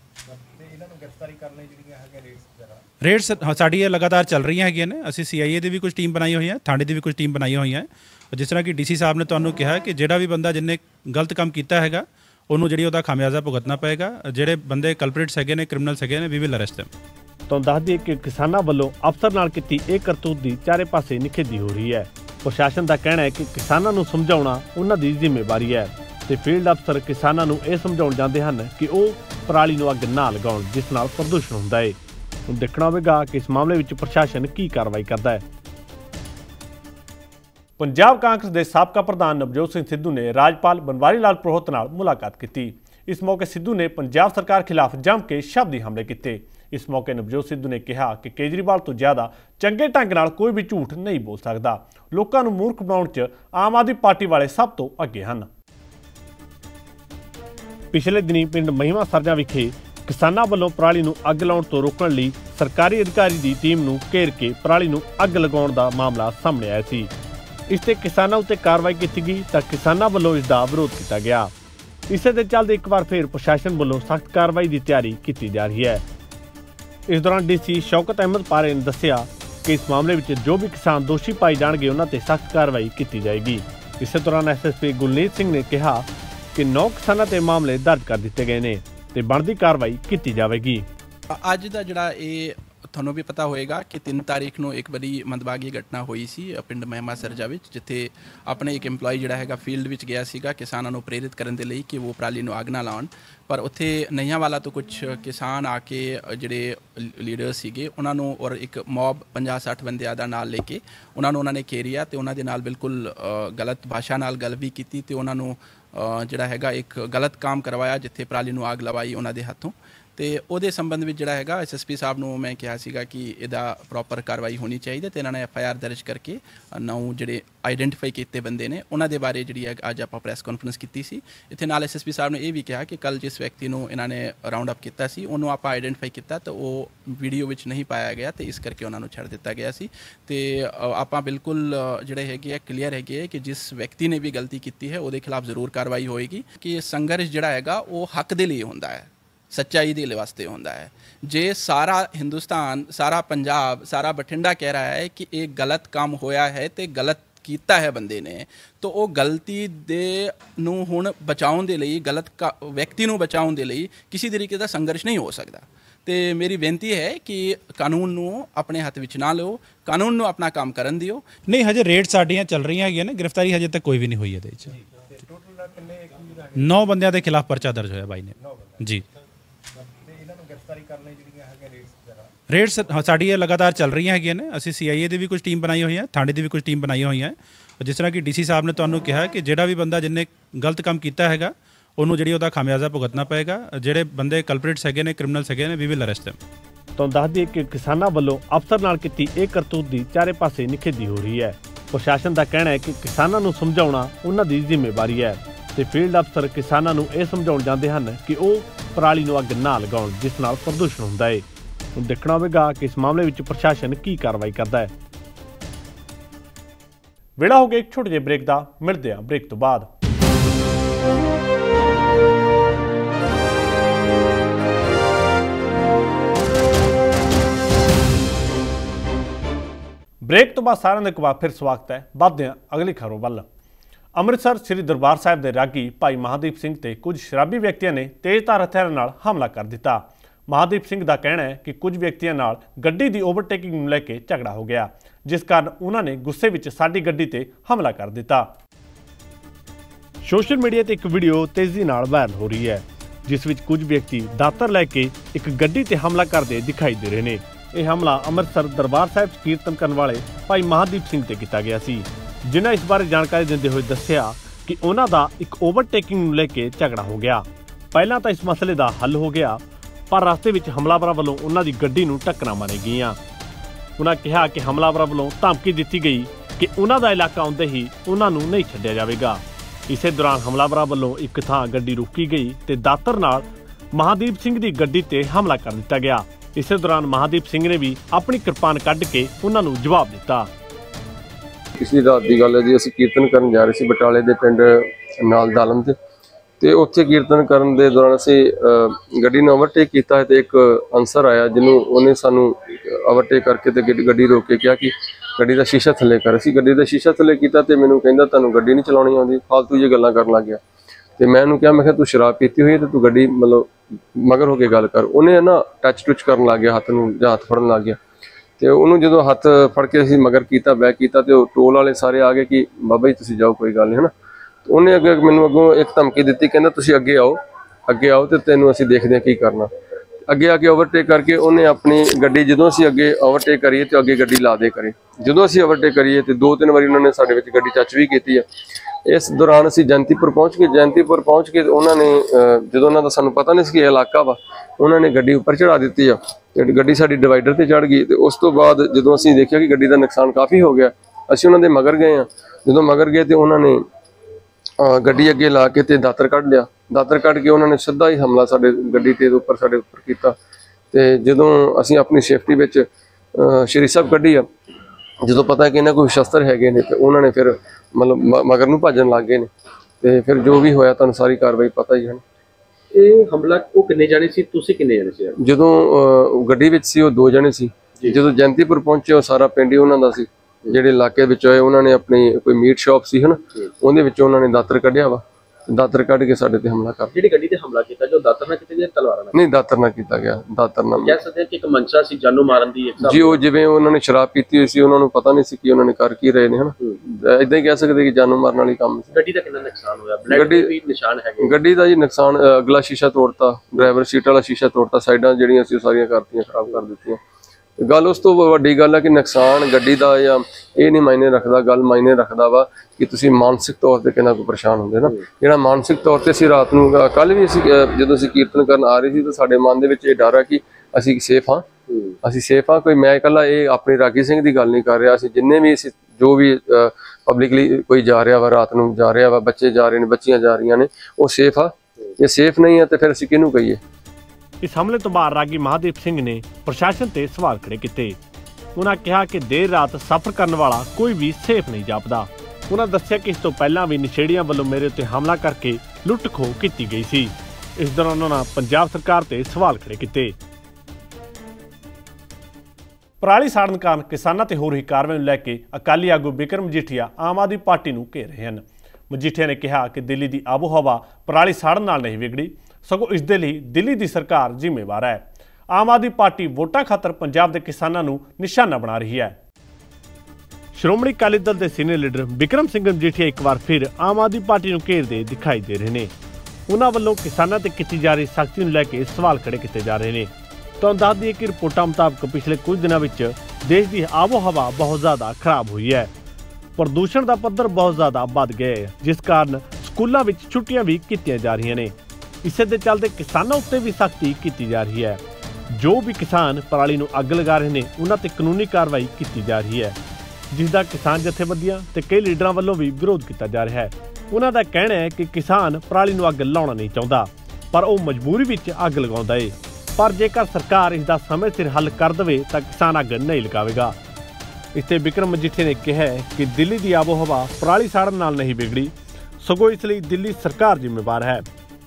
ਰੇਡਸ ਸਾਡੀਆਂ ਲਗਾਤਾਰ ਚੱਲ ਰਹੀਆਂ ਹੈਗੀਆਂ ਨੇ। ਅਸੀਂ ਸੀ ਆਈ ਏ ਦੀ ਵੀ ਕੁਝ ਟੀਮ ਬਣਾਈ ਹੋਈ ਹੈ, ਥਾਣੇ ਦੀ ਵੀ ਕੁਝ ਟੀਮ ਬਣਾਈ ਹੋਈਆਂ। ਜਿਸ ਤਰ੍ਹਾਂ ਕਿ ਡੀ ਸੀ ਸਾਹਿਬ ਨੇ ਤੁਹਾਨੂੰ ਕਿਹਾ ਕਿ ਜਿਹੜਾ ਵੀ ਬੰਦਾ ਜਿਹਨੇ ਗਲਤ ਕੰਮ ਕੀਤਾ ਹੈਗਾ ਉਹਨੂੰ ਜਿਹੜੀ ਉਹਦਾ ਖਾਮਿਆਜ਼ਾ ਭੁਗਤਣਾ ਪਏਗਾ। ਜਿਹੜੇ ਬੰਦੇ ਕਲਪਰੇਟਸ ਹੈਗੇ ਨੇ, ਕ੍ਰਿਮੀਨਲਸ ਹੈਗੇ ਨੇ, ਵੀ ਵਿਲ ਅਰੈਸਟ them। ਤੁਹਾਨੂੰ ਦੱਸ ਦਈਏ ਕਿ ਕਿਸਾਨਾਂ ਵੱਲੋਂ ਅਫਸਰ ਨਾਲ ਕੀਤੀ ਇਹ ਕਰਤੂਤ ਦੀ ਚਾਰੇ ਪਾਸੇ ਨਿਖੇਧੀ ਹੋ ਰਹੀ ਹੈ। ਪ੍ਰਸ਼ਾਸਨ ਦਾ ਕਹਿਣਾ ਹੈ ਕਿ ਕਿਸਾਨਾਂ ਨੂੰ ਸਮਝਾਉਣਾ ਉਹਨਾਂ ਦੀ ਜ਼ਿੰਮੇਵਾਰੀ ਹੈ ਤੇ ਫੀਲਡ ਅਫਸਰ ਕਿਸਾਨਾਂ ਨੂੰ ਇਹ ਸਮਝਾਉਣ ਜਾਂਦੇ ਹਨ ਕਿ ਉਹ ਪਰਾਲੀ ਨੂੰ ਅੱਗ ਨਾ ਲਗਾਉਣ, ਜਿਸ ਨਾਲ ਪ੍ਰਦੂਸ਼ਣ ਹੁੰਦਾ ਹੈ। ਹੁਣ ਦੇਖਣਾ ਹੋਵੇਗਾ ਕਿ ਇਸ ਮਾਮਲੇ ਵਿੱਚ ਪ੍ਰਸ਼ਾਸਨ ਕੀ ਕਾਰਵਾਈ ਕਰਦਾ ਹੈ। ਪੰਜਾਬ ਕਾਂਗਰਸ ਦੇ ਸਾਬਕਾ ਪ੍ਰਧਾਨ ਨਵਜੋਤ ਸਿੰਘ ਸਿੱਧੂ ਨੇ ਰਾਜਪਾਲ ਬਨਵਾਰੀ ਲਾਲ ਪੁਰੋਹਿਤ ਨਾਲ ਮੁਲਾਕਾਤ ਕੀਤੀ। ਇਸ ਮੌਕੇ ਸਿੱਧੂ ਨੇ ਪੰਜਾਬ ਸਰਕਾਰ ਖਿਲਾਫ ਜੰਮ ਕੇ ਸ਼ਬਦੀ ਹਮਲੇ ਕੀਤੇ। ਇਸ ਮੌਕੇ ਨਵਜੋਤ ਸਿੱਧੂ ਨੇ ਕਿਹਾ ਕਿ ਕੇਜਰੀਵਾਲ ਤੋਂ ਜ਼ਿਆਦਾ ਚੰਗੇ ਢੰਗ ਨਾਲ ਕੋਈ ਵੀ ਝੂਠ ਨਹੀਂ ਬੋਲ ਸਕਦਾ। ਲੋਕਾਂ ਨੂੰ ਮੂਰਖ ਬਣਾਉਣ 'ਚ ਆਮ ਆਦਮੀ ਪਾਰਟੀ ਵਾਲੇ ਸਭ ਤੋਂ ਅੱਗੇ ਹਨ। ਪਿਛਲੇ ਦਿਨੀ ਪਿੰਡ ਮਹਿਮਾ ਸਰਜਾ ਵਿਖੇ ਕਿਸਾਨਾਂ ਵੱਲੋਂ ਪਰਾਲੀ ਨੂੰ ਅੱਗ ਲਾਉਣ ਤੋਂ ਰੋਕਣ ਲਈ ਸਰਕਾਰੀ ਅਧਿਕਾਰੀ ਦੀ ਟੀਮ ਨੂੰ ਘੇਰ ਕੇ ਪਰਾਲੀ ਨੂੰ ਅੱਗ ਲਗਾਉਣ ਦਾ ਮਾਮਲਾ ਸਾਹਮਣੇ ਆਇਆ ਸੀ। ਇਸ ਤੇ ਕਿਸਾਨਾਂ ਉੱਤੇ ਕਾਰਵਾਈ ਕੀਤੀ ਗਈ ਤਾਂ ਕਿਸਾਨਾਂ ਵੱਲੋਂ ਇਸ ਦਾ ਵਿਰੋਧ ਕੀਤਾ ਗਿਆ। ਇਸੇ ਦੇ ਚੱਲਦੇ ਇੱਕ ਵਾਰ ਫਿਰ ਪ੍ਰਸ਼ਾਸਨ ਵੱਲੋਂ ਸਖਤ ਕਾਰਵਾਈ ਦੀ ਤਿਆਰੀ ਕੀਤੀ ਜਾ ਰਹੀ ਹੈ। इस दौरान डीसी शौकत अहमद पारे ने दस्सिया कि इस मामले में जो भी किसान दोषी पाए जाएंगे उन्होंने सख्त कार्रवाई की जाएगी। इस दौरान S S P Gulneet Singh ने कहा कि नौ किसानों ते मामले दर्ज कर दिए गए हैं ते बनती कार्रवाई की जाएगी। ਅੱਜ ਦਾ ਜਿਹੜਾ ਇਹ ਤੁਹਾਨੂੰ ਵੀ ਪਤਾ ਹੋਏਗਾ ਕਿ ਤਿੰਨ ਤਾਰੀਖ ਨੂੰ ਇੱਕ ਬੜੀ ਮੰਦਭਾਗੀ ਘਟਨਾ ਹੋਈ ਸੀ ਪਿੰਡ ਮਹਿਮਾ ਸਰਜਾ ਵਿੱਚ, ਜਿੱਥੇ ਆਪਣੇ ਇੱਕ EMPLOYE ਜਿਹੜਾ ਹੈਗਾ ਫੀਲਡ ਵਿੱਚ ਗਿਆ ਸੀਗਾ ਕਿਸਾਨਾਂ ਨੂੰ ਪ੍ਰੇਰਿਤ ਕਰਨ ਦੇ ਲਈ ਕਿ ਉਹ ਪਰਾਲੀ ਨੂੰ ਅੱਗ ਨਾ ਲਾਉਣ। ਪਰ ਉੱਥੇ ਨਈਆਂਵਾਲਾ ਤੋਂ ਕੁਝ ਕਿਸਾਨ ਆ ਕੇ ਜਿਹੜੇ ਲੀਡਰ ਸੀਗੇ ਉਹਨਾਂ ਨੂੰ ਔਰ ਇੱਕ ਮੌਬ ਪੰਜਾਹ ਸੱਠ ਬੰਦਿਆਂ ਦਾ ਨਾਲ ਲੈ ਕੇ ਉਹਨਾਂ ਨੂੰ ਉਹਨਾਂ ਨੇ ਘੇਰਿਆ ਤੇ ਉਹਨਾਂ ਦੇ ਨਾਲ ਬਿਲਕੁਲ ਗਲਤ ਭਾਸ਼ਾ ਨਾਲ ਗੱਲ ਵੀ ਕੀਤੀ ਤੇ ਉਹਨਾਂ ਨੂੰ ਜਿਹੜਾ ਹੈਗਾ ਇੱਕ ਗਲਤ ਕੰਮ ਕਰਵਾਇਆ, ਜਿੱਥੇ ਪਰਾਲੀ ਨੂੰ ਅੱਗ ਲਵਾਈ ਉਹਨਾਂ ਦੇ ਹੱਥੋਂ। ਤੇ ਉਹਦੇ ਸੰਬੰਧ ਵਿੱਚ ਜਿਹੜਾ ਹੈਗਾ ਐਸ ਐਸ ਪੀ ਸਾਹਿਬ ਨੂੰ ਮੈਂ ਕਿਹਾ ਸੀਗਾ ਕਿ ਇਹਦਾ ਪ੍ਰੋਪਰ ਕਾਰਵਾਈ ਹੋਣੀ ਚਾਹੀਦੀ ਤੇ ਇਹਨਾਂ ਨੇ ਐਫ ਆਈ ਆਰ ਦਰਜ ਕਰਕੇ ਨੌ ਜਿਹੜੇ ਆਈਡੈਂਟੀਫਾਈ ਕੀਤੇ ਬੰਦੇ ਨੇ ਉਹਨਾਂ ਦੇ ਬਾਰੇ ਜਿਹੜੀ ਹੈ ਅੱਜ ਆਪਾਂ ਪ੍ਰੈਸ ਕਾਨਫਰੰਸ ਕੀਤੀ ਸੀ। ਇੱਥੇ ਨਾਲ ਐਸ ਐਸ ਪੀ ਸਾਹਿਬ ਨੇ ਇਹ ਵੀ ਕਿਹਾ ਕਿ ਕੱਲ ਜਿਸ ਵਿਅਕਤੀ ਨੂੰ ਇਹਨਾਂ ਨੇ ਰਾਉਂਡ ਅਪ ਕੀਤਾ ਸੀ ਉਹਨੂੰ ਆਪਾਂ ਆਈਡੈਂਟੀਫਾਈ ਕੀਤਾ ਤਾਂ ਉਹ ਵੀਡੀਓ ਵਿੱਚ ਨਹੀਂ ਪਾਇਆ ਗਿਆ ਤੇ ਇਸ ਕਰਕੇ ਉਹਨਾਂ ਨੂੰ ਛੱਡ ਦਿੱਤਾ ਗਿਆ ਸੀ। ਤੇ ਆਪਾਂ ਬਿਲਕੁਲ ਜਿਹੜੇ ਹੈਗੇ ਆ ਕਲੀਅਰ ਹੈਗੇ ਕਿ ਜਿਸ ਵਿਅਕਤੀ ਨੇ ਵੀ ਗਲਤੀ ਕੀਤੀ ਹੈ ਉਹਦੇ ਖਿਲਾਫ ਜ਼ਰੂਰ ਕਾਰਵਾਈ ਹੋਏਗੀ ਕਿ ਸੰਘਰਸ਼ ਜਿਹੜਾ ਹੈਗਾ ਉਹ ਹੱਕ ਦੇ ਲਈ ਹੁੰਦਾ ਹੈ, सच्चाई के वास्ते होता है। जे सारा हिंदुस्तान, सारा पंजाब, सारा बठिंडा कह रहा है कि एक गलत काम होया है तो गलत किया है बंदे ने, तो वो गलती दे नूं हुण बचाउण दे लई, गलत का व्यक्ति नूं बचाउण दे लई किसी तरीके का संघर्ष नहीं हो सकता। तो मेरी बेनती है कि कानून नूं अपने हथ विच ना लो, कानून नूं अपना काम करन दिओ। नहीं हजे रेड साड़ियाँ चल रही हैं ने, गिरफ्तारी हजे तक कोई भी नहीं हुई है। नौ बंदियां दे खिलाफ परचा दर्ज होया बाई ने जी। रेड्स साड़ी लगातार चल रही हैं ने, ਅਸੀਂ ਸੀ ਆਈ ਏ ਦੀ ਵੀ ਕੁਝ ਟੀਮ ਬਣਾਈ ਹੋਈ ਹੈ, ਥਾਣੇ ਦੀ ਵੀ ਕੁਝ ਟੀਮ ਬਣਾਈ ਹੋਈ ਹੈ। ਜਿਸ ਤਰ੍ਹਾਂ ਕਿ ਡੀਸੀ ਸਾਹਿਬ ਨੇ ਤੁਹਾਨੂੰ ਕਿਹਾ ਕਿ ਜਿਹੜਾ ਵੀ ਬੰਦਾ ਜਿਹਨੇ ਗਲਤ ਕੰਮ ਕੀਤਾ ਹੈਗਾ ਉਹਨੂੰ ਜਿਹੜੀ ਉਹਦਾ ਖਾਮਿਆਜ਼ਾ ਭੁਗਤਣਾ ਪਏਗਾ। ਜਿਹੜੇ ਬੰਦੇ ਕਲਪ੍ਰਿਟਸ ਹੈਗੇ ਨੇ, ਕ੍ਰਿਮੀਨਲਸ ਹੈਗੇ ਨੇ, ਵੀ ਵਿਲ ਅਰੈਸਟ them। ਤੁਹਾਨੂੰ ਦੱਸ ਦਈਏ ਕਿ ਕਿਸਾਨਾਂ ਵੱਲੋਂ ਅਫਸਰ ਨਾਲ ਕੀਤੀ ਇਹ ਕਰਤੂਤ ਦੀ ਚਾਰੇ ਪਾਸੇ ਨਿਖੇਧੀ ਹੋ ਰਹੀ ਹੈ। ਪ੍ਰਸ਼ਾਸਨ ਦਾ ਕਹਿਣਾ ਹੈ ਕਿ ਕਿਸਾਨਾਂ ਨੂੰ ਸਮਝਾਉਣਾ ਉਹਨਾਂ ਦੀ ਜ਼ਿੰਮੇਵਾਰੀ ਹੈ ਤੇ ਫੀਲਡ ਅਫਸਰ ਕਿਸਾਨਾਂ ਨੂੰ ਇਹ ਸਮਝਾਉਣ ਜਾਂਦੇ ਹਨ ਕਿ ਉਹ ਪਰਾਲੀ ਨੂੰ ਅੱਗ ਨਾ ਲਗਾਉਣ ਜਿਸ ਨਾਲ ਪ੍ਰਦੂਸ਼ਣ ਹੁੰਦਾ ਹੈ। ਹੁਣ ਦੇਖਣਾ ਹੋਵੇਗਾ ਕਿ ਇਸ ਮਾਮਲੇ ਵਿੱਚ ਪ੍ਰਸ਼ਾਸਨ ਕੀ ਕਾਰਵਾਈ ਕਰਦਾ ਹੈ। ਵੇਲਾ ਹੋ ਗਿਆ ਇੱਕ ਛੋਟੇ ਜਿਹੇ ਬ੍ਰੇਕ ਦਾ, ਮਿਲਦੇ ਹਾਂ ਬ੍ਰੇਕ ਤੋਂ ਬਾਅਦ। ਬ੍ਰੇਕ ਤੋਂ ਬਾਅਦ ਸਾਰਿਆਂ ਦਾ ਇੱਕ ਵਾਰ ਫਿਰ ਸਵਾਗਤ ਹੈ। ਵੱਧਦੇ ਹਾਂ ਅਗਲੀ ਖਬਰ ਵੱਲ। ਅੰਮ੍ਰਿਤਸਰ ਸ੍ਰੀ ਦਰਬਾਰ ਸਾਹਿਬ ਦੇ ਰਾਗੀ ਭਾਈ ਮਹਾਦੀਪ ਸਿੰਘ ਤੇ ਕੁਝ ਸ਼ਰਾਬੀ ਵਿਅਕਤੀਆਂ ਨੇ ਤੇਜ਼ਧਾਰ ਹਥਿਆਰਾਂ ਨਾਲ ਹਮਲਾ ਕਰ ਦਿੱਤਾ। ਮਹਾਦੀਪ ਸਿੰਘ ਦਾ ਕਹਿਣਾ ਹੈ ਕਿ ਕੁਝ ਵਿਅਕਤੀਆਂ ਨਾਲ ਗੱਡੀ ਦੀ ਓਵਰਟੇਕਿੰਗ ਨੂੰ ਲੈ ਕੇ ਝਗੜਾ ਹੋ ਗਿਆ, ਜਿਸ ਕਾਰਨ ਉਹਨਾਂ ਨੇ ਗੁੱਸੇ ਵਿੱਚ ਸਾਡੀ ਗੱਡੀ ਤੇ ਹਮਲਾ ਕਰ ਦਿੱਤਾ। ਸੋਸ਼ਲ ਮੀਡੀਆ ਤੇ ਇੱਕ ਵੀਡੀਓ ਤੇਜ਼ੀ ਨਾਲ ਵਾਇਰਲ ਹੋ ਰਹੀ ਹੈ, ਜਿਸ ਵਿੱਚ ਕੁਝ ਵਿਅਕਤੀ ਦਾਤਰ ਲੈ ਕੇ ਇੱਕ ਗੱਡੀ ਤੇ ਹਮਲਾ ਕਰਦੇ ਦਿਖਾਈ ਦੇ ਰਹੇ ਨੇ। ਇਹ ਹਮਲਾ ਅੰਮ੍ਰਿਤਸਰ ਦਰਬਾਰ ਸਾਹਿਬ ਕੀਰਤਨ ਕਰਨ ਵਾਲੇ ਭਾਈ ਮਹਾਦੀਪ ਸਿੰਘ ਤੇ ਕੀਤਾ ਗਿਆ ਸੀ, ਜਿਨ੍ਹਾਂ ਇਸ ਬਾਰੇ ਜਾਣਕਾਰੀ ਦਿੰਦੇ ਹੋਏ ਦੱਸਿਆ ਕਿ ਉਹਨਾਂ ਦਾ ਇੱਕ ਓਵਰਟੇਕਿੰਗ ਨੂੰ ਲੈ ਕੇ ਝਗੜਾ ਹੋ ਗਿਆ। ਪਹਿਲਾਂ ਤਾਂ ਇਸ ਮਸਲੇ ਦਾ ਹੱਲ ਹੋ ਗਿਆ, ਪਰ ਰਸਤੇ ਵਿੱਚ ਹਮਲਾਵਰਾਂ ਵੱਲੋਂ ਉਹਨਾਂ ਦੀ ਗੱਡੀ ਨੂੰ ਟੱਕਰਾਂ ਮਾਰੀ ਗਈਆਂ। ਉਹਨਾਂ ਕਿਹਾ ਕਿ ਹਮਲਾਵਰਾਂ ਵੱਲੋਂ ਧਮਕੀ ਦਿੱਤੀ ਗਈ ਕਿ ਉਹਨਾਂ ਦਾ ਇਲਾਕਾ ਆਉਂਦੇ ਹੀ ਉਹਨਾਂ ਨੂੰ ਨਹੀਂ ਛੱਡਿਆ ਜਾਵੇਗਾ। ਇਸੇ ਦੌਰਾਨ ਹਮਲਾਵਰਾਂ ਵੱਲੋਂ ਇੱਕ ਥਾਂ ਗੱਡੀ ਰੋਕੀ ਗਈ ਤੇ ਦਾਤਰ ਨਾਲ ਮਹਾਦੀਪ ਸਿੰਘ ਦੀ ਗੱਡੀ ਤੇ ਹਮਲਾ ਕਰ ਦਿੱਤਾ ਗਿਆ। ਇਸੇ ਦੌਰਾਨ ਮਹਾਦੀਪ ਸਿੰਘ ਨੇ ਵੀ ਆਪਣੀ ਕਿਰਪਾਨ ਕੱਢ ਕੇ ਉਹਨਾਂ ਨੂੰ ਜਵਾਬ ਦਿੱਤਾ। ਪਿਛਲੀ ਰਾਤ ਦੀ ਗੱਲ ਹੈ ਜੀ, ਅਸੀਂ ਕੀਰਤਨ ਕਰਨ ਜਾ ਰਹੇ ਸੀ ਬਟਾਲੇ ਦੇ ਪਿੰਡ ਨਾਲ ਦਾਲਮ ਤੇ ਤੇ ਉੱਥੇ ਕੀਰਤਨ ਕਰਨ ਦੇ ਦੌਰਾਨ ਅਸੀਂ ਗੱਡੀ ਨੂੰ ਓਵਰਟੇਕ ਕੀਤਾ ਹੈ ਤੇ ਇੱਕ ਅਨਸਰ ਆਇਆ ਜਿਹਨੂੰ ਉਹਨੇ ਸਾਨੂੰ ਓਵਰਟੇਕ ਕਰਕੇ ਤੇ ਗੱਡੀ ਰੋਕ ਕੇ ਕਿਹਾ ਕਿ ਗੱਡੀ ਦਾ ਸ਼ੀਸ਼ਾ ਥੱਲੇ ਕਰ। ਅਸੀਂ ਗੱਡੀ ਦਾ ਸ਼ੀਸ਼ਾ ਥੱਲੇ ਕੀਤਾ ਤੇ ਮੈਨੂੰ ਕਹਿੰਦਾ ਤੁਹਾਨੂੰ ਗੱਡੀ ਨਹੀਂ ਚਲਾਉਣੀ ਆਉਂਦੀ, ਫਾਲਤੂ ਜਿਹੀ ਗੱਲਾਂ ਕਰਨ ਲੱਗ ਗਿਆ। ਤੇ ਮੈਂ ਉਹਨੂੰ ਕਿਹਾ, ਮੈਂ ਕਿਹਾ ਤੂੰ ਸ਼ਰਾਬ ਪੀਤੀ ਹੋਈ ਹੈ ਤੇ ਤੂੰ ਗੱਡੀ ਮਤਲਬ ਮਗਰ ਹੋ ਕੇ ਗੱਲ ਕਰ। ਉਹਨੇ ਨਾ ਟੱਚ ਟੁੱਚ ਕਰਨ ਲੱਗ ਗਿਆ, ਹੱਥ ਨੂੰ ਜਾਂ ਹੱਥ ਫੜਨ ਲੱਗ ਗਿਆ ਤੇ ਉਹਨੂੰ ਜਦੋਂ ਹੱਥ ਫੜ ਕੇ ਅਸੀਂ ਮਗਰ ਕੀਤਾ, ਬੈਕ ਕੀਤਾ ਤੇ ਉਹ ਟੋਲ ਵਾਲੇ ਸਾਰੇ ਆ ਗਏ ਕਿ ਬਾਬਾ ਜੀ ਤੁਸੀਂ ਜਾਓ, ਕੋਈ ਗੱਲ ਨਹੀਂ, ਹੈ ਨਾ। ਉਹਨੇ ਅੱਗੇ ਮੈਨੂੰ ਅੱਗੋਂ ਇੱਕ ਧਮਕੀ ਦਿੱਤੀ, ਕਹਿੰਦਾ ਤੁਸੀਂ ਅੱਗੇ ਆਓ, ਅੱਗੇ ਆਓ ਤੇ ਤੈਨੂੰ ਅਸੀਂ ਦੇਖਦੇ ਹਾਂ ਕੀ ਕਰਨਾ। ਅੱਗੇ ਆ ਕੇ ਓਵਰਟੇਕ ਕਰਕੇ ਉਹਨੇ ਆਪਣੀ ਗੱਡੀ, ਜਦੋਂ ਅਸੀਂ ਅੱਗੇ ਓਵਰਟੇਕ ਕਰੀਏ ਤੇ ਅੱਗੇ ਗੱਡੀ ਲਾ ਦੇ ਕਰੇ। ਜਦੋਂ ਅਸੀਂ ਓਵਰਟੇਕ ਕਰੀਏ ਤੇ ਦੋ ਤਿੰਨ ਵਾਰੀ ਉਹਨਾਂ ਨੇ ਸਾਡੇ ਵਿੱਚ ਗੱਡੀ ਟੱਚ ਵੀ ਕੀਤੀ ਹੈ। ਇਸ ਦੌਰਾਨ ਅਸੀਂ ਜੈਂਤੀਪੁਰ ਪਹੁੰਚ ਗਏ। ਜੈਂਤੀਪੁਰ ਪਹੁੰਚ ਕੇ ਉਹਨਾਂ ਨੇ ਜਦੋਂ ਉਹਨਾਂ ਦਾ ਸਾਨੂੰ ਪਤਾ ਨਹੀਂ ਸੀ ਕਿ ਇਹ ਇਲਾਕਾ ਵਾ, ਉਹਨਾਂ ਨੇ ਗੱਡੀ ਉੱਪਰ ਚੜਾ ਦਿੱਤੀ ਆ ਤੇ ਗੱਡੀ ਸਾਡੀ ਡਿਵਾਈਡਰ ਤੇ ਚੜ ਗਈ। ਤੇ ਉਸ ਤੋਂ ਬਾਅਦ ਜਦੋਂ ਅਸੀਂ ਦੇਖਿਆ ਕਿ ਗੱਡੀ ਦਾ ਨੁਕਸਾਨ ਕਾਫੀ ਹੋ ਗਿਆ, ਅਸੀਂ ਉਹਨਾਂ ਦੇ ਮਗਰ ਗਏ ਆ। ਜਦੋਂ ਮਗਰ ਗਏ ਤੇ ਉਹਨਾਂ ਨੇ ਗੱਡੀ ਅੱਗੇ ਲਾ ਕੇ ਤੇ ਦਾਤਰ ਕੱਢ ਲਿਆ। ਦਾਤਰ ਕੱਢ ਕੇ ਉਹਨਾਂ ਨੇ ਸਿੱਧਾ ਹੀ ਹਮਲਾ ਸਾਡੇ ਗੱਡੀ ਤੇ ਉੱਪਰ ਸਾਡੇ ਉੱਪਰ ਕੀਤਾ। ਤੇ ਜਦੋਂ ਅਸੀਂ ਆਪਣੀ ਸੇਫਟੀ ਵਿੱਚ ਸ਼੍ਰੀ ਸਾਹਿਬ ਕੱਢੀ ਆ, ਜਦੋਂ ਪਤਾ ਕਿ ਇਹਨਾਂ ਕੋਈ ਸ਼ਸਤਰ ਹੈਗੇ ਨੇ ਤੇ ਉਹਨਾਂ ਨੇ ਫਿਰ ਮਤਲਬ ਮਗਰ ਨੂੰ ਭੱਜਣ ਲੱਗ ਗਏ ਨੇ। ਤੇ ਫਿਰ ਜੋ ਵੀ ਹੋਇਆ ਤੁਹਾਨੂੰ ਸਾਰੀ ਕਾਰਵਾਈ ਪਤਾ ਹੀ ਹੈ। ਇਹ ਹਮਲਾ ਉਹ ਕਿੰਨੇ ਜਾਣੇ ਸੀ, ਤੁਸੀਂ ਕਿੰਨੇ ਜਾਣੇ ਸੀ? ਜਦੋਂ ਅਹ, ਗੱਡੀ ਵਿੱਚ ਸੀ ਉਹ ਦੋ ਜਣੇ ਸੀ। ਜਦੋਂ ਜੈਂਤੀਪੁਰ ਪਹੁੰਚੇ ਉਹ ਸਾਰਾ ਪਿੰਡ ਹੀ ਉਹਨਾਂ ਦਾ ਸੀ। ਜਿਹੜੇ ਇਲਾਕੇ ਵਿੱਚ ਹੋਏ ਉਹਨਾਂ ਨੇ ਆਪਣੀ ਕੋਈ ਮੀਟ ਸ਼ਾਪ ਸੀ ਹਨ, ਉਹਦੇ ਵਿੱਚੋਂ ਉਹਨਾਂ ਨੇ ਦਾਤਰ ਕੱਢਿਆ ਵਾ, ਦਾਤਰ ਕੱਢ ਕੇ ਸਾਡੇ ਤੇ ਹਮਲਾ ਕਰ। ਜਿਹੜੀ ਗੱਡੀ ਤੇ ਹਮਲਾ ਕੀਤਾ ਜੋ ਦਾਤਰ ਨਾਲ ਕੀਤੀ ਜਾਂ ਤਲਵਾਰਾਂ ਨਾਲ? ਨਹੀਂ, ਦਾਤਰ ਨਾਲ ਕੀਤਾ ਗਿਆ। ਦਾਤਰ ਨਾਲ ਕਹਿ ਸਕਦੇ ਕਿ ਇੱਕ ਮਨਸ਼ਾ ਸੀ ਜਾਨੋਂ ਮਾਰਨ ਦੀ। ਇੱਕ ਜੀ ਉਹ ਜਿਵੇਂ ਉਹਨਾਂ ਨੇ ਸ਼ਰਾਬ ਪੀਤੀ ਹੋਈ ਸੀ, ਉਹਨਾਂ ਨੂੰ ਪਤਾ ਨਹੀਂ ਸੀ ਕਿ ਉਹਨਾਂ ਨੇ ਕਰ ਕੀ ਰਹੇ ਨੇ ਹਨ। ਇਦਾਂ ਹੀ ਕਹਿ ਸਕਦੇ ਕਿ ਜਾਨੋਂ ਮਾਰਨ ਵਾਲੀ ਕੰਮ ਸੀ। ਗੱਡੀ ਦਾ ਕਿੰਨਾ ਨੁਕਸਾਨ ਹੋਇਆ? ਬਲੈਡ ਦੇ ਵੀ ਨਿਸ਼ਾਨ ਹੈਗੇ? ਗੱਡੀ ਦਾ ਜੀ ਨੁਕਸਾਨ, ਅਗਲਾ ਸ਼ੀਸ਼ਾ ਤੋੜਤਾ, ਡਰਾਈਵਰ ਸੀਟ ਵਾਲਾ ਸ਼ੀਸ਼ਾ ਤੋੜਤਾ, ਸਾਈਡਾਂ ਜਿਹੜੀਆਂ ਸੀ ਸਾਰੀਆਂ ਕਰਤੀਆਂ, ਖਰਾਬ ਕਰ ਦਿੱਤੀਆਂ। ਗੱਲ ਉਸ ਤੋਂ ਵੱਡੀ ਗੱਲ ਹੈ ਕਿ ਨੁਕਸਾਨ ਗੱਡੀ ਦਾ ਜਾਂ ਇਹ ਨਹੀਂ ਮਾਇਨੇ ਰੱਖਦਾ, ਗੱਲ ਮਾਇਨੇ ਰੱਖਦਾ ਵਾ ਕਿ ਤੁਸੀਂ ਮਾਨਸਿਕ ਤੌਰ ਤੇ ਕਿੰਨਾ ਕੁ ਪਰੇਸ਼ਾਨ ਹੁੰਦੇ ਨਾ। ਜਿਹੜਾ ਮਾਨਸਿਕ ਤੌਰ ਤੇ ਅਸੀਂ ਰਾਤ ਨੂੰ, ਕੱਲ ਵੀ ਅਸੀਂ ਜਦੋਂ ਅਸੀਂ ਕੀਰਤਨ ਕਰਨ ਆ ਰਹੇ ਸੀ ਤਾਂ ਸਾਡੇ ਮਨ ਦੇ ਵਿੱਚ ਇਹ ਡਰ ਆ ਕਿ ਅਸੀਂ ਸੇਫ ਹਾਂ, ਅਸੀਂ ਸੇਫ ਹਾਂ। ਕੋਈ ਮੈਂ ਇਕੱਲਾ ਇਹ ਆਪਣੀ ਰਾਗੀ ਸਿੰਘ ਦੀ ਗੱਲ ਨਹੀਂ ਕਰ ਰਿਹਾ, ਅਸੀਂ ਜਿੰਨੇ ਵੀ ਅਸੀਂ ਜੋ ਵੀ ਪਬਲਿਕਲੀ ਕੋਈ ਜਾ ਰਿਹਾ ਵਾ, ਰਾਤ ਨੂੰ ਜਾ ਰਿਹਾ ਵਾ, ਬੱਚੇ ਜਾ ਰਹੇ ਨੇ, ਬੱਚੀਆਂ ਜਾ ਰਹੀਆਂ ਨੇ, ਉਹ ਸੇਫ ਆ। ਜੇ ਸੇਫ ਨਹੀਂ ਹੈ ਤਾਂ ਫਿਰ ਅਸੀਂ ਕਿਹਨੂੰ ਕਹੀਏ। ਇਸ ਹਮਲੇ ਤੋਂ ਬਾਅਦ ਰਾਗੀ ਮਹਾਦੀਪ ਸਿੰਘ ਨੇ ਪ੍ਰਸ਼ਾਸਨ ਤੇ ਸਵਾਲ ਖੜੇ ਕੀਤੇ। ਉਹਨਾਂ ਕਿਹਾ ਕਿ ਦੇਰ ਰਾਤ ਸਫ਼ਰ ਕਰਨ ਵਾਲਾ ਕੋਈ ਵੀ ਸੇਫ ਨਹੀਂ ਜਾਪਦਾ। ਉਹਨਾਂ ਦੱਸਿਆ ਕਿ ਇਸ ਤੋਂ ਪਹਿਲਾਂ ਵੀ ਨਸ਼ੇੜੀਆਂ ਵੱਲੋਂ ਮੇਰੇ ਉੱਤੇ ਹਮਲਾ ਕਰਕੇ ਲੁੱਟ ਖੋਹ ਕੀਤੀ ਗਈ ਸੀ। ਇਸ ਦੌਰਾਨ ਉਹਨਾਂ ਪੰਜਾਬ ਸਰਕਾਰ ਤੇ ਸਵਾਲ ਖੜੇ ਕੀਤੇ। ਪਰਾਲੀ ਸਾੜਨ ਕਾਰਨ ਕਿਸਾਨਾਂ ਤੇ ਹੋ ਰਹੀ ਕਾਰਵਾਈ ਨੂੰ ਲੈ ਕੇ ਅਕਾਲੀ ਆਗੂ ਬਿਕਰਮ ਮਜੀਠੀਆ ਆਮ ਆਦਮੀ ਪਾਰਟੀ ਨੂੰ ਘੇਰ ਰਹੇ ਹਨ। ਮਜੀਠੀਆ ਨੇ ਕਿਹਾ ਕਿ ਦਿੱਲੀ ਦੀ ਆਬੋ ਹਵਾ ਪਰਾਲੀ ਸਾੜਨ ਨਾਲ ਨਹੀਂ ਵਿਗੜੀ, ਸਗੋਂ ਇਸ ਦੇ ਲਈ ਦਿੱਲੀ ਦੀ ਸਰਕਾਰ ਜ਼ਿੰਮੇਵਾਰ ਹੈ। ਆਮ ਆਦਮੀ ਪਾਰਟੀ ਵੋਟਾਂ ਖਾਤਰ ਪੰਜਾਬ ਦੇ ਕਿਸਾਨਾਂ ਨੂੰ ਨਿਸ਼ਾਨਾ ਬਣਾ ਰਹੀ ਹੈ। ਸ਼੍ਰੋਮਣੀ ਅਕਾਲੀ ਦਲ ਦੇ ਸੀਨੀਅਰ ਲੀਡਰ ਬਿਕਰਮ ਸਿੰਘ ਮਜੀਠੀਆ ਇੱਕ ਵਾਰ ਫਿਰ ਆਮ ਆਦਮੀ ਪਾਰਟੀ ਨੂੰ ਘੇਰਦੇ ਦਿਖਾਈ ਦੇ ਰਹੇ ਨੇ। ਉਹਨਾਂ ਵੱਲੋਂ ਕਿਸਾਨਾਂ ਤੇ ਕੀਤੀ ਜਾ ਰਹੀ ਸਖਤੀ ਨੂੰ ਲੈ ਕੇ ਸਵਾਲ ਖੜੇ ਕੀਤੇ ਜਾ ਰਹੇ ਨੇ। ਤੁਹਾਨੂੰ ਦੱਸ ਦਈਏ ਕਿ ਰਿਪੋਰਟਾਂ ਮੁਤਾਬਕ ਪਿਛਲੇ ਕੁਝ ਦਿਨਾਂ ਵਿੱਚ ਦੇਸ਼ ਦੀ ਆਬੋ ਹਵਾ ਬਹੁਤ ਜ਼ਿਆਦਾ ਖਰਾਬ ਹੋਈ ਹੈ। ਪ੍ਰਦੂਸ਼ਣ ਦਾ ਪੱਧਰ ਬਹੁਤ ਜ਼ਿਆਦਾ ਵੱਧ ਗਿਆ ਹੈ, ਜਿਸ ਕਾਰਨ ਸਕੂਲਾਂ ਵਿੱਚ ਛੁੱਟੀਆਂ ਵੀ ਕੀਤੀਆਂ ਜਾ ਰਹੀਆਂ ਨੇ। ਇਸੇ ਦੇ ਚੱਲਦੇ ਕਿਸਾਨਾਂ ਉੱਤੇ ਵੀ ਸਖਤੀ ਕੀਤੀ ਜਾ ਰਹੀ ਹੈ। ਜੋ ਵੀ ਕਿਸਾਨ ਪਰਾਲੀ ਨੂੰ ਅੱਗ ਲਗਾ ਰਹੇ ਨੇ ਉਹਨਾਂ ਤੇ ਕਾਨੂੰਨੀ ਕਾਰਵਾਈ ਕੀਤੀ ਜਾ ਰਹੀ ਹੈ, ਜਿਸ ਦਾ ਕਿਸਾਨ ਜਥੇਬੰਦੀਆਂ ਤੇ ਕਈ ਲੀਡਰਾਂ ਵੱਲੋਂ ਵੀ ਵਿਰੋਧ ਕੀਤਾ ਜਾ ਰਿਹਾ ਹੈ। ਉਹਨਾਂ ਦਾ ਕਹਿਣਾ ਹੈ ਕਿ ਕਿਸਾਨ ਪਰਾਲੀ ਨੂੰ ਅੱਗ ਲਾਉਣਾ ਨਹੀਂ ਚਾਹੁੰਦਾ, ਪਰ ਉਹ ਮਜਬੂਰੀ ਵਿੱਚ ਅੱਗ ਲਗਾਉਂਦਾ ਏ। ਪਰ ਜੇਕਰ ਸਰਕਾਰ ਇਸ ਦਾ ਸਮੇਂ ਸਿਰ ਹੱਲ ਕਰ ਦੇਵੇ ਤਾਂ ਕਿਸਾਨ ਅੱਗ ਨਹੀਂ ਲਗਾਵੇਗਾ। ਇਸ ਤੇ ਬਿਕਰਮ ਮਜੀਠੀਆ ਨੇ ਕਿਹਾ ਕਿ ਦਿੱਲੀ ਦੀ ਆਬੋ ਹਵਾ ਪਰਾਲੀ ਸਾੜਨ ਨਾਲ ਨਹੀਂ ਵਿਗੜੀ, ਸਗੋਂ ਇਸ ਲਈ ਦਿੱਲੀ ਸਰਕਾਰ ਜ਼ਿੰਮੇਵਾਰ ਹੈ।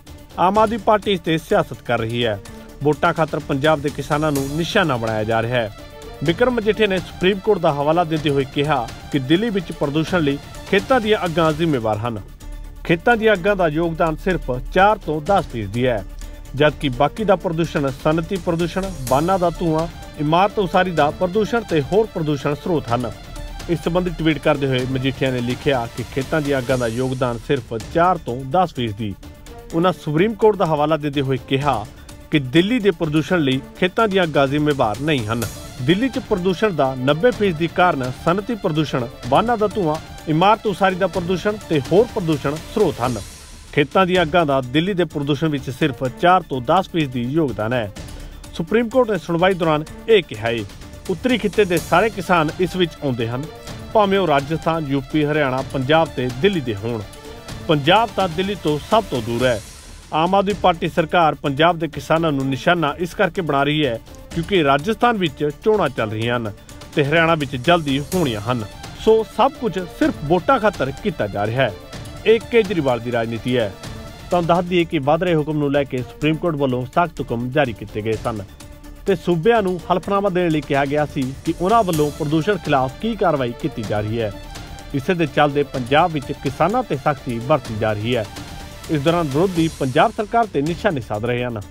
ਆਮ ਆਦਮੀ ਪਾਰਟੀ ਇਸ ਤੇ ਸਿਆਸਤ ਕਰ ਰਹੀ ਹੈ। ਵੋਟਾਂ ਖਾਤਰ ਪੰਜਾਬ ਦੇ ਕਿਸਾਨਾਂ ਨੂੰ ਨਿਸ਼ਾਨਾ ਬਣਾਇਆ ਜਾ ਰਿਹਾ ਹੈ। ਬਿਕਰਮ ਮਜੀਠੀਆ ਨੇ ਸੁਪਰੀਮ ਕੋਰਟ ਦਾ ਹਵਾਲਾ ਦਿੰਦੇ ਹੋਏ ਕਿਹਾ ਕਿ ਦਿੱਲੀ ਵਿੱਚ ਪ੍ਰਦੂਸ਼ਣ ਲਈ ਖੇਤਾਂ ਦੀਆਂ ਅੱਗਾਂ ਜ਼ਿੰਮੇਵਾਰ ਹਨ। ਖੇਤਾਂ ਦੀਆਂ ਅੱਗਾਂ ਦਾ ਯੋਗਦਾਨ ਸਿਰਫ ਚਾਰ ਤੋਂ ਦਸ ਫੀਸਦੀ ਹੈ, ਜਦਕਿ ਬਾਕੀ ਦਾ ਪ੍ਰਦੂਸ਼ਣ ਸਨਅਤੀ ਪ੍ਰਦੂਸ਼ਣ, ਵਾਹਨਾਂ ਦਾ ਧੂੰਆਂ, ਇਮਾਰਤ ਉਸਾਰੀ ਦਾ ਪ੍ਰਦੂਸ਼ਣ ਤੇ ਹੋਰ ਪ੍ਰਦੂਸ਼ਣ ਸਰੋਤ ਹਨ। ਇਸ ਸੰਬੰਧੀ ਟਵੀਟ ਕਰਦੇ ਹੋਏ ਮਜੀਠੀਆ ਨੇ ਲਿਖਿਆ ਕਿ ਖੇਤਾਂ ਦੀਆਂ ਅੱਗਾਂ ਦਾ ਯੋਗਦਾਨ ਸਿਰਫ ਚਾਰ ਤੋਂ ਦਸ ਫੀਸਦੀ। ਉਹਨਾਂ ਸੁਪਰੀਮ ਕੋਰਟ ਦਾ ਹਵਾਲਾ ਦਿੰਦੇ ਹੋਏ ਕਿਹਾ ਕਿ ਦਿੱਲੀ ਦੇ ਪ੍ਰਦੂਸ਼ਣ ਲਈ ਖੇਤਾਂ ਦੀਆਂ ਅੱਗਾਂ ਜ਼ਿੰਮੇਵਾਰ ਨਹੀਂ ਹਨ। ਦਿੱਲੀ 'ਚ ਪ੍ਰਦੂਸ਼ਣ ਦਾ ਨੱਬੇ ਫੀਸਦੀ ਕਾਰਨ ਸਨਅਤੀ ਪ੍ਰਦੂਸ਼ਣ, ਵਾਹਨਾਂ ਦਾ ਧੂੰਆਂ, ਇਮਾਰਤ ਉਸਾਰੀ ਦਾ ਪ੍ਰਦੂਸ਼ਣ ਤੇ ਹੋਰ ਪ੍ਰਦੂਸ਼ਣ ਸਰੋਤ ਹਨ। ਖੇਤਾਂ ਦੀਆਂ ਅੱਗਾਂ ਦਾ ਦਿੱਲੀ ਦੇ ਪ੍ਰਦੂਸ਼ਣ ਵਿੱਚ ਸਿਰਫ ਚਾਰ ਤੋਂ ਦਸ ਫੀਸਦੀ ਯੋਗਦਾਨ ਹੈ। ਸੁਪਰੀਮ ਕੋਰਟ ਨੇ ਸੁਣਵਾਈ ਦੌਰਾਨ ਇਹ ਕਿਹਾ ਹੈ। ਉੱਤਰੀ ਖਿੱਤੇ ਦੇ ਸਾਰੇ ਕਿਸਾਨ ਇਸ ਵਿੱਚ ਆਉਂਦੇ ਹਨ, ਭਾਵੇਂ ਉਹ ਰਾਜਸਥਾਨ, ਯੂਪੀ, ਹਰਿਆਣਾ, ਪੰਜਾਬ ਤੇ ਦਿੱਲੀ ਦੇ ਹੋਣ। ਪੰਜਾਬ ਤਾਂ ਦਿੱਲੀ ਤੋਂ ਸਭ ਤੋਂ ਦੂਰ ਹੈ। ਆਮ ਆਦਮੀ ਪਾਰਟੀ ਸਰਕਾਰ ਪੰਜਾਬ ਦੇ ਕਿਸਾਨਾਂ ਨੂੰ ਨਿਸ਼ਾਨਾ ਇਸ ਕਰਕੇ ਬਣਾ ਰਹੀ ਹੈ ਕਿਉਂਕਿ ਰਾਜਸਥਾਨ ਵਿੱਚ ਚੋਣਾਂ ਚੱਲ ਰਹੀਆਂ ਹਨ ਤੇ ਹਰਿਆਣਾ ਵਿੱਚ ਜਲਦੀ ਹੋਣੀਆਂ ਹਨ। ਸੋ ਸਭ ਕੁਝ ਸਿਰਫ ਵੋਟਾਂ ਖਾਤਰ ਕੀਤਾ ਜਾ ਰਿਹਾ ਹੈ। ਇਹ ਕੇਜਰੀਵਾਲ ਦੀ ਰਾਜਨੀਤੀ ਹੈ। ਤੁਹਾਨੂੰ ਦੱਸ ਦਈਏ ਕਿ ਵਧ ਰਹੇ ਹੁਕਮ ਨੂੰ ਲੈ ਕੇ ਸੁਪਰੀਮ ਕੋਰਟ ਵੱਲੋਂ ਸਖਤ ਹੁਕਮ ਜਾਰੀ ਕੀਤੇ ਗਏ ਸਨ ਤੇ ਸੂਬਿਆਂ ਨੂੰ ਹਲਫਨਾਮਾ ਦੇਣ ਲਈ ਕਿਹਾ ਗਿਆ ਸੀ ਕਿ ਉਹਨਾਂ ਵੱਲੋਂ ਪ੍ਰਦੂਸ਼ਣ ਖਿਲਾਫ ਕੀ ਕਾਰਵਾਈ ਕੀਤੀ ਜਾ ਰਹੀ ਹੈ। ਇਸੇ ਦੇ ਚੱਲਦੇ ਪੰਜਾਬ ਵਿੱਚ ਕਿਸਾਨਾਂ ਤੇ ਸਖਤੀ ਵਰਤੀ ਜਾ ਰਹੀ ਹੈ। ਇਸ ਦੌਰਾਨ ਵਿਰੋਧੀ ਪੰਜਾਬ ਸਰਕਾਰ ਤੇ ਨਿਸ਼ਾਨੇ ਸਾਧ ਰਹੇ ਹਨ।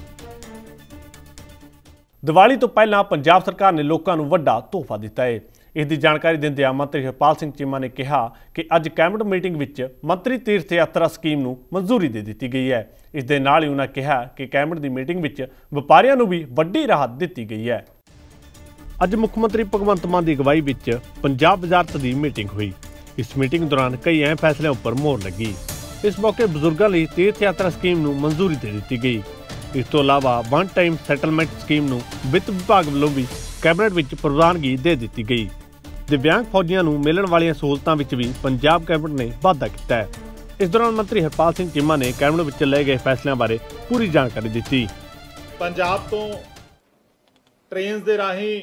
ਦੀਵਾਲੀ ਤੋਂ ਪਹਿਲਾਂ ਪੰਜਾਬ ਸਰਕਾਰ ਨੇ ਲੋਕਾਂ ਨੂੰ ਵੱਡਾ ਤੋਹਫਾ ਦਿੱਤਾ ਹੈ। ਇਸ ਦੀ ਜਾਣਕਾਰੀ ਦਿੰਦਿਆਂ ਮੰਤਰੀ ਹਰਪਾਲ ਸਿੰਘ ਚੀਮਾ ਨੇ ਕਿਹਾ ਕਿ ਅੱਜ ਕੈਬਨਿਟ ਮੀਟਿੰਗ ਵਿੱਚ ਮੰਤਰੀ ਤੀਰਥ ਯਾਤਰਾ ਸਕੀਮ ਨੂੰ ਮਨਜ਼ੂਰੀ ਦੇ ਦਿੱਤੀ ਗਈ ਹੈ। ਇਸ ਦੇ ਨਾਲ ਹੀ ਉਹਨਾਂ ਕਿਹਾ ਕਿ ਕੈਬਨਿਟ ਦੀ ਮੀਟਿੰਗ ਵਿੱਚ ਵਪਾਰੀਆਂ ਨੂੰ ਵੀ ਵੱਡੀ ਰਾਹਤ ਦਿੱਤੀ ਗਈ ਹੈ। ਅੱਜ ਮੁੱਖ ਮੰਤਰੀ ਭਗਵੰਤ ਮਾਨ ਦੀ ਅਗਵਾਈ ਵਿੱਚ ਪੰਜਾਬ ਵਜ਼ਾਰਤ ਦੀ ਮੀਟਿੰਗ ਹੋਈ। ਇਸ ਮੀਟਿੰਗ ਦੌਰਾਨ ਕਈ ਅਹਿਮ ਫੈਸਲਿਆਂ ਉੱਪਰ ਮੋਹਰ ਲੱਗੀ। ਇਸ ਮੌਕੇ ਬਜ਼ੁਰਗਾਂ ਲਈ ਤੀਰਥ ਯਾਤਰਾ ਸਕੀਮ ਨੂੰ ਮਨਜ਼ੂਰੀ ਦੇ ਦਿੱਤੀ ਗਈ। ਇਸ ਤੋਂ ਇਲਾਵਾ ਵਨ ਟਾਈਮ ਸੈਟਲਮੈਂਟ ਸਕੀਮ ਨੂੰ ਵਿੱਤ ਵਿਭਾਗ ਵੱਲੋਂ ਵੀ ਕੈਬਨਿਟ ਵਿੱਚ ਪ੍ਰਵਾਨਗੀ ਦੇ ਦਿੱਤੀ ਗਈ। ਦਿਵਿਆਂਗ ਫੌਜੀਆਂ ਨੂੰ ਮਿਲਣ ਵਾਲੀਆਂ ਸਹੂਲਤਾਂ ਵਿੱਚ ਵੀ ਪੰਜਾਬ ਕੈਬਨਿਟ ਨੇ ਵਾਧਾ ਕੀਤਾ ਹੈ। ਇਸ ਦੌਰਾਨ ਮੰਤਰੀ ਹਰਪਾਲ ਸਿੰਘ ਚੀਮਾ ਨੇ ਕੈਬਨਿਟ ਵਿੱਚ ਲਏ ਗਏ ਫੈਸਲਿਆਂ ਬਾਰੇ ਪੂਰੀ ਜਾਣਕਾਰੀ ਦਿੱਤੀ। ਪੰਜਾਬ ਤੋਂ ਟ੍ਰੇਨਸ ਦੇ ਰਾਹੀਂ,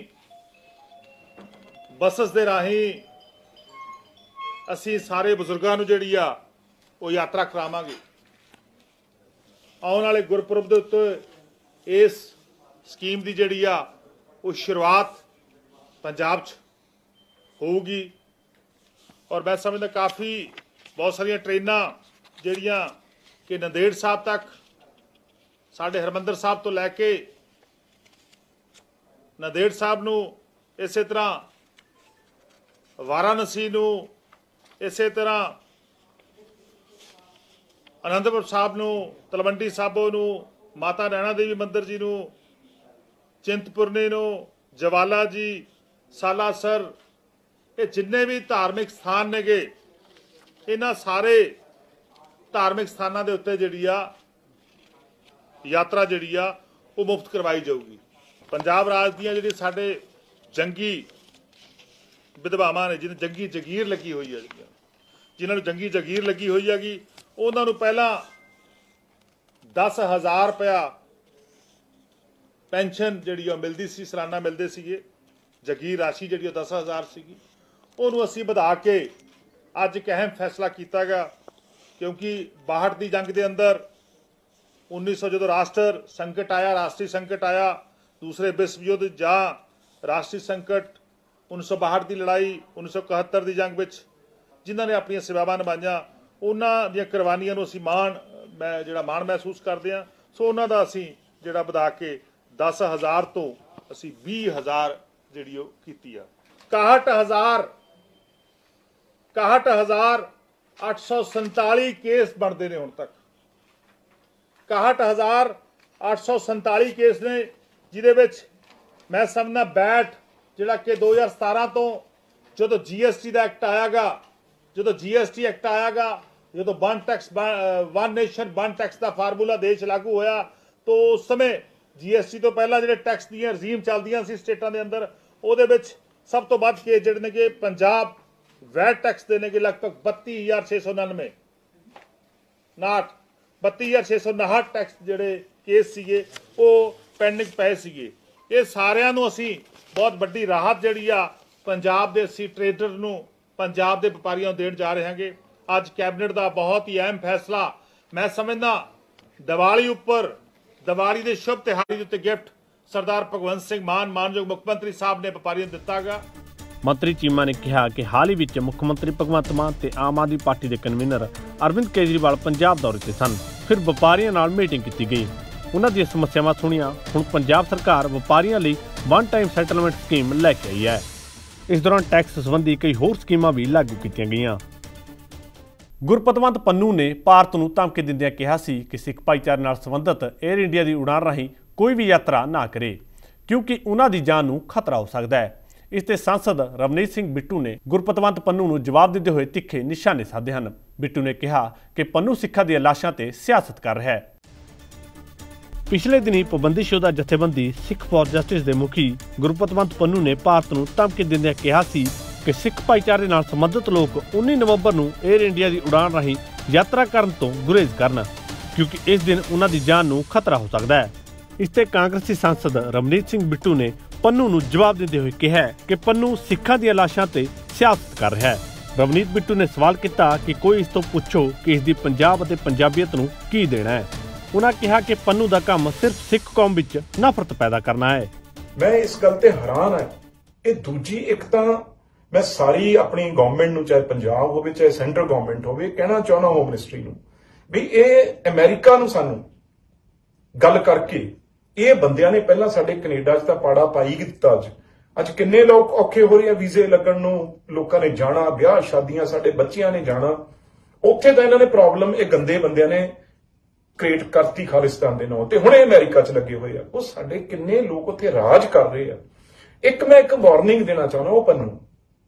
ਬੱਸਸ ਦੇ ਰਾਹੀਂ ਅਸੀਂ ਸਾਰੇ ਬਜ਼ੁਰਗਾਂ ਨੂੰ ਜਿਹੜੀ ਆ ਉਹ ਯਾਤਰਾ ਕਰਾਵਾਂਗੇ। ਆਉਣ ਵਾਲੇ ਗੁਰਪੁਰਬ ਦੇ ਉੱਤੇ ਇਸ ਸਕੀਮ ਦੀ ਜਿਹੜੀ ਆ ਉਹ ਸ਼ੁਰੂਆਤ ਪੰਜਾਬ 'ਚ ਹੋਊਗੀ। ਔਰ ਮੈਂ ਸਮਝਦਾ ਕਾਫੀ ਬਹੁਤ ਸਾਰੀਆਂ ਟ੍ਰੇਨਾਂ ਜਿਹੜੀਆਂ ਕਿ ਨੰਦੇੜ ਸਾਹਿਬ ਤੱਕ, ਸਾਡੇ ਹਰਮੰਦਰ ਸਾਹਿਬ ਤੋਂ ਲੈ ਕੇ ਨੰਦੇੜ ਸਾਹਿਬ ਨੂੰ, ਇਸੇ ਤਰ੍ਹਾਂ ਵਾਰਾਣਸੀ ਨੂੰ, ਇਸੇ ਤਰ੍ਹਾਂ ਅਨੰਦਪੁਰ ਸਾਹਿਬ ਨੂੰ, ਤਲਵੰਡੀ ਸਾਬੋ ਨੂੰ, ਮਾਤਾ ਨੈਣਾ ਦੇਵੀ ਮੰਦਿਰ ਜੀ ਨੂੰ, ਚਿੰਤਪੁਰਨੀ ਨੂੰ, ਜਵਾਲਾ ਜੀ, ਸਾਲਾਸਰ, ਇਹ ਜਿੰਨੇ ਵੀ ਧਾਰਮਿਕ ਸਥਾਨ ਨੇਗੇ, ਇਹਨਾਂ ਸਾਰੇ ਧਾਰਮਿਕ ਸਥਾਨਾਂ ਦੇ ਉੱਤੇ ਜਿਹੜੀ ਆ ਯਾਤਰਾ ਜਿਹੜੀ ਆ ਉਹ ਮੁਫਤ ਕਰਵਾਈ ਜਾਊਗੀ। ਪੰਜਾਬ ਰਾਜ ਦੀਆਂ ਜਿਹੜੀ ਸਾਡੇ ਜੰਗੀ ਵਿਧਵਾਵਾਂ ਨੇ, ਜਿਹਨੂੰ ਜੰਗੀ ਜਗੀਰ ਲੱਗੀ ਹੋਈ ਹੈ, ਜਿਹੜੀਆਂ ਜਿਨ੍ਹਾਂ ਨੂੰ ਜੰਗੀ ਜਗੀਰ ਲੱਗੀ ਹੋਈ ਹੈਗੀ, ਉਹਨਾਂ ਨੂੰ ਪਹਿਲਾਂ ਦਸ ਹਜ਼ਾਰ ਰੁਪਇਆ ਪੈਨਸ਼ਨ ਜਿਹੜੀ ਉਹ ਮਿਲਦੀ ਸੀ, ਸਾਲਾਨਾ ਮਿਲਦੇ ਸੀਗੇ। ਜਗੀਰ ਰਾਸ਼ੀ ਜਿਹੜੀ ਉਹ ਦਸ ਹਜ਼ਾਰ ਸੀਗੀ, ਉਹਨੂੰ ਅਸੀਂ ਵਧਾ ਕੇ ਅੱਜ ਇੱਕ ਅਹਿਮ ਫੈਸਲਾ ਕੀਤਾ ਗਿਆ, ਕਿਉਂਕਿ ਬਾਹਠ ਦੀ ਜੰਗ ਦੇ ਅੰਦਰ ਉੱਨੀ ਸੌ ਜਦੋਂ ਰਾਸ਼ਟਰ ਸੰਕਟ ਆਇਆ, ਰਾਸ਼ਟਰੀ ਸੰਕਟ ਆਇਆ, ਦੂਸਰੇ ਵਿਸ਼ਵ ਯੁੱਧ ਜਾਂ ਰਾਸ਼ਟਰੀ ਸੰਕਟ, ਉੱਨੀ ਸੌ ਬਾਹਠ ਦੀ ਲੜਾਈ, ਉੱਨੀ ਸੌ ਇਕਹੱਤਰ ਦੀ ਜੰਗ ਵਿੱਚ ਜਿਨ੍ਹਾਂ ਨੇ ਆਪਣੀਆਂ ਸੇਵਾਵਾਂ ਨਿਭਾਈਆਂ, ਉਹਨਾਂ ਦੀਆਂ ਕੁਰਬਾਨੀਆਂ ਨੂੰ ਅਸੀਂ ਮਾਣ ਮੈਂ ਜਿਹੜਾ ਮਾਣ ਮਹਿਸੂਸ ਕਰਦੇ ਹਾਂ। ਸੋ ਉਹਨਾਂ ਦਾ ਅਸੀਂ ਜਿਹੜਾ ਵਧਾ ਕੇ ਦਸ ਹਜ਼ਾਰ ਤੋਂ ਅਸੀਂ ਵੀਹ ਹਜ਼ਾਰ ਜਿਹੜੀ ਉਹ ਕੀਤੀ ਆ। ਇਕਾਹਠ ਹਜ਼ਾਰ ਇਕਾਹਠ ਹਜ਼ਾਰ ਅੱਠ ਸੌ ਸੰਤਾਲੀ ਕੇਸ ਬਣਦੇ ਨੇ ਹੁਣ ਤੱਕ। ਇਕਾਹਠ ਹਜ਼ਾਰ ਅੱਠ ਸੌ ਸੰਤਾਲੀ ਕੇਸ ਨੇ, ਜਿਹਦੇ ਵਿੱਚ ਮੈਂ ਸਮਝਦਾ ਬੈਟ ਜਿਹੜਾ ਕਿ ਦੋ ਹਜ਼ਾਰ ਸਤਾਰਾਂ ਤੋਂ ਜਦੋਂ ਜੀ ਐਸ ਟੀ ਦਾ ਐਕਟ ਆਇਆਗਾ, ਜਦੋਂ ਜੀ ਐਸ ਟੀ ਐਕਟ ਆਇਆਗਾ, ਜਦੋਂ one tax one nation one tax ਦਾ ਫਾਰਮੂਲਾ ਦੇਸ਼ ਲਾਗੂ ਹੋਇਆ, ਤਾਂ ਉਸ ਸਮੇਂ ਜੀ ਐਸ ਟੀ ਤੋਂ ਪਹਿਲਾਂ ਜਿਹੜੇ ਟੈਕਸ ਦੀਆਂ ਰਜੀਮ ਚੱਲਦੀਆਂ ਸੀ ਸਟੇਟਾਂ ਦੇ ਅੰਦਰ, ਉਹਦੇ ਵਿੱਚ ਸਭ ਤੋਂ ਵੱਧ ਕੇਸ ਜਿਹੜੇ ਨੇ ਕਿ ਪੰਜਾਬ ਵੈਟ ਟੈਕਸ ਦੇ ਨੇ ਕਿ ਲਗਭਗ ਬੱਤੀ ਹਜ਼ਾਰ ਛੇ ਸੌ ਉਨਾਨਵੇਂ ਨਾਟ ਬੱਤੀ ਹਜ਼ਾਰ ਛੇ ਸੌ ਉਨਾਹਠ ਟੈਕਸ ਜਿਹੜੇ ਕੇਸ ਸੀਗੇ ਉਹ ਪੈਂਡਿੰਗ ਪਏ ਸੀਗੇ। ਇਹ ਸਾਰਿਆਂ ਨੂੰ ਅਸੀਂ ਬਹੁਤ ਵੱਡੀ ਰਾਹਤ ਜਿਹੜੀ ਆ ਪੰਜਾਬ ਦੇ ਅਸੀਂ ਟਰੇਡਰ ਨੂੰ, ਪੰਜਾਬ ਦੇ ਵਪਾਰੀਆਂ ਨੂੰ ਦੇਣ ਜਾ ਰਹੇ ਹਾਂਗੇ। ਅੱਜ ਕੈਬਨਿਟ ਦਾ ਬਹੁਤ ਹੀ ਅਹਿਮ ਫੈਸਲਾ ਮੈਂ ਸਮਝਦਾ ਦੀਵਾਲੀ ਉੱਪਰ, ਦੀਵਾਲੀ ਦੇ ਸ਼ੁਭ ਤਿਉਹਾਰ ਦੇ ਉੱਤੇ ਗਿਫਟ ਸਰਦਾਰ ਭਗਵੰਤ ਸਿੰਘ ਮਾਨ ਮਾਨਯੋਗ ਮੁੱਖ ਮੰਤਰੀ ਸਾਹਿਬ ਨੇ ਵਪਾਰੀਆਂ ਨੂੰ ਦਿੱਤਾ ਗਾ। ਮੰਤਰੀ ਚੀਮਾ ਨੇ ਕਿਹਾ ਕਿ ਹਾਲ ਹੀ ਵਿੱਚ ਮੁੱਖ ਮੰਤਰੀ ਭਗਵੰਤ ਮਾਨ ਤੇ ਆਮ ਆਦਮੀ ਪਾਰਟੀ ਦੇ ਕਨਵੀਨਰ ਅਰਵਿੰਦ ਕੇਜਰੀਵਾਲ ਪੰਜਾਬ ਦੌਰੇ ਤੇ ਸਨ। ਫਿਰ ਵਪਾਰੀਆਂ ਨਾਲ ਮੀਟਿੰਗ ਕੀਤੀ ਗਈ, ਉਹਨਾਂ ਦੀਆਂ ਸਮੱਸਿਆਵਾਂ ਸੁਣੀਆਂ। ਹੁਣ ਪੰਜਾਬ ਸਰਕਾਰ ਵਪਾਰੀਆਂ ਲਈ ਵਨ ਟਾਈਮ ਸੈਟਲਮੈਂਟ ਸਕੀਮ ਲੈ ਕੇ ਆਈ ਹੈ। ਇਸ ਦੌਰਾਨ ਟੈਕਸ ਸੰਬੰਧੀ ਕਈ ਹੋਰ ਸਕੀਮਾਂ ਵੀ ਲਾਗੂ ਕੀਤੀਆਂ ਗਈਆਂ। ਗੁਰਪਤਵੰਤ ਪੰਨੂ ਨੇ ਭਾਰਤ ਨੂੰ ਧਮਕੀ ਦਿੰਦਿਆਂ ਕਿਹਾ ਸੀ ਕਿ ਸਿੱਖ ਭਾਈਚਾਰੇ ਨਾਲ ਸੰਬੰਧਿਤ 에ਅਰ ਇੰਡੀਆ ਦੀ ਉਡਾਨ ਰਾਹੀਂ ਕੋਈ ਵੀ ਯਾਤਰਾ ਨਾ ਕਰੇ, ਕਿਉਂਕਿ ਉਹਨਾਂ ਦੀ ਜਾਨ ਨੂੰ ਖਤਰਾ ਹੋ ਸਕਦਾ ਹੈ। ਇਸ ਤੇ ਸਾਂਸਦ ਰਵਨੀਤ ਸਿੰਘ ਬਿੱਟੂ ਨੇ ਗੁਰਪਤਵੰਤ ਪੰਨੂ ਨੂੰ ਜਵਾਬ ਦਿੰਦੇ ਹੋਏ ਤਿੱਖੇ ਨਿਸ਼ਾਨੇ ਸਾਧੇ ਹਨ। ਬਿੱਟੂ ਨੇ ਕਿਹਾ ਕਿ ਪੰਨੂ ਸਿੱਖਾਂ ਦੀਆਂ ਲਾਸ਼ਾਂ ਤੇ ਸਿਆਸਤ ਕਰ ਰਿਹਾ ਹੈ। ਪਿਛਲੇ ਦਿਨੀ ਪਾਬੰਦੀਸ਼ੁਦਾ ਜਥੇਬੰਦੀ ਸਿੱਖ ਫਾਰ ਜਸਟਿਸ ਦੇ ਮੁਖੀ ਗੁਰਪਤਵੰਤ ਪੰਨੂ ਨੇ ਭਾਰਤ ਨੂੰ ਧਮਕੀ ਦਿੰਦਿਆਂ ਕਿਹਾ ਸੀ ਕਿ ਸਿੱਖ ਭਾਈਚਾਰੇ ਨਾਲ ਸੰਬੰਧਿਤ ਲੋਕ ਉੱਨੀ ਨਵੰਬਰ ਨੂੰ 에ਅਰ ਇੰਡੀਆ ਦੀ ਉਡਾਨ ਰਾਹੀਂ ਯਾਤਰਾ ਕਰਨ ਤੋਂ ਗੁਰੇਜ਼ ਕਰਨ, ਕਿਉਂਕਿ ਇਸ ਦਿਨ ਉਹਨਾਂ ਦੀ ਜਾਨ ਨੂੰ ਖਤਰਾ ਹੋ ਸਕਦਾ ਹੈ। ਇਸ ਤੇ ਕਾਂਗਰਸੀ ਸਾਂਸਦ ਰਵਨੀਤ ਸਿੰਘ ਬਿੱਟੂ ਨੇ ਪੰਨੂ ਨੂੰ ਜਵਾਬ ਦਿੰਦੇ ਹੋਏ ਕਿਹਾ ਕਿ ਪੰਨੂ ਸਿੱਖਾਂ ਦੀਆਂ ਲਾਸ਼ਾਂ ਤੇ ਸਿਆਸਤ ਕਰ ਰਿਹਾ ਹੈ। ਰਵਨੀਤ ਬਿੱਟੂ ਨੇ ਸਵਾਲ ਕੀਤਾ ਕਿ ਕੋਈ ਇਸ ਤੋਂ ਪੁੱਛੋ ਕਿ ਇਸ ਦੀ ਪੰਜਾਬ ਅਤੇ ਪੰਜਾਬੀਅਤ ਨੂੰ ਕੀ ਦੇਣਾ ਹੈ। ਉਹਨਾਂ ਕਿਹਾ ਕਿ ਪੰਨੂ ਦਾ ਕੰਮ ਸਿਰਫ ਸਿੱਖ ਕੌਮ ਵਿੱਚ ਨਫ਼ਰਤ ਪੈਦਾ ਕਰਨਾ ਹੈ। ਮੈਂ ਇਸ ਗੱਲ ਤੇ ਹੈਰਾਨ ਹਾਂ। ਇਹ ਦੂਜੀ ਇੱਕ ਤਾਂ ਮੈਂ ਸਾਰੀ ਆਪਣੀ ਗਵਰਨਮੈਂਟ ਨੂੰ, ਚਾਹੇ ਪੰਜਾਬ ਹੋਵੇ ਚਾਹੇ ਸੈਂਟਰਲ ਗਵਰਨਮੈਂਟ ਹੋਵੇ, ਕਹਿਣਾ ਚਾਹੁੰਦਾ ਹੋਮ ਮਿਨਿਸਟਰੀ ਨੂੰ ਵੀ ਇਹ ਅਮਰੀਕਾ ਨੂੰ ਸਾਨੂੰ ਗੱਲ ਕਰਕੇ ਇਹ ਬੰਦਿਆਂ ਨੇ ਪਹਿਲਾਂ ਸਾਡੇ ਕੈਨੇਡਾ 'ਚ ਤਾਂ ਪਾੜਾ ਪਾਈ ਦਿੱਤਾ। ਅੱਜ ਅੱਜ ਕਿੰਨੇ ਲੋਕ ਔਖੇ ਹੋ ਰਹੇ ਆ ਵੀਜ਼ੇ ਲੱਗਣ ਨੂੰ, ਲੋਕਾਂ ਨੇ ਜਾਣਾ, ਵਿਆਹ ਸ਼ਾਦੀਆਂ, ਸਾਡੇ ਬੱਚਿਆਂ ਨੇ ਜਾਣਾ। ਉੱਥੇ ਤਾਂ ਇਹਨਾਂ ਨੇ ਪ੍ਰੋਬਲਮ ਇਹ ਗੰਦੇ ਬੰਦਿਆਂ ਨੇ ਕ੍ਰੀਏਟ ਕਰਤੀ ਖਾਲਿਸਤਾਨ ਦੇ ਨਾਂ ਤੇ। ਹੁਣ ਇਹ ਅਮਰੀਕਾ 'ਚ ਲੱਗੇ ਹੋਏ ਆ। ਉਹ ਸਾਡੇ ਕਿੰਨੇ ਲੋਕ ਉੱਥੇ ਰਾਜ ਕਰ ਰਹੇ ਆ। ਇੱਕ ਮੈਂ ਇੱਕ ਵਾਰਨਿੰਗ ਦੇਣਾ ਚਾਹੁੰਦਾ, ਉਹ ਪੰਨੂ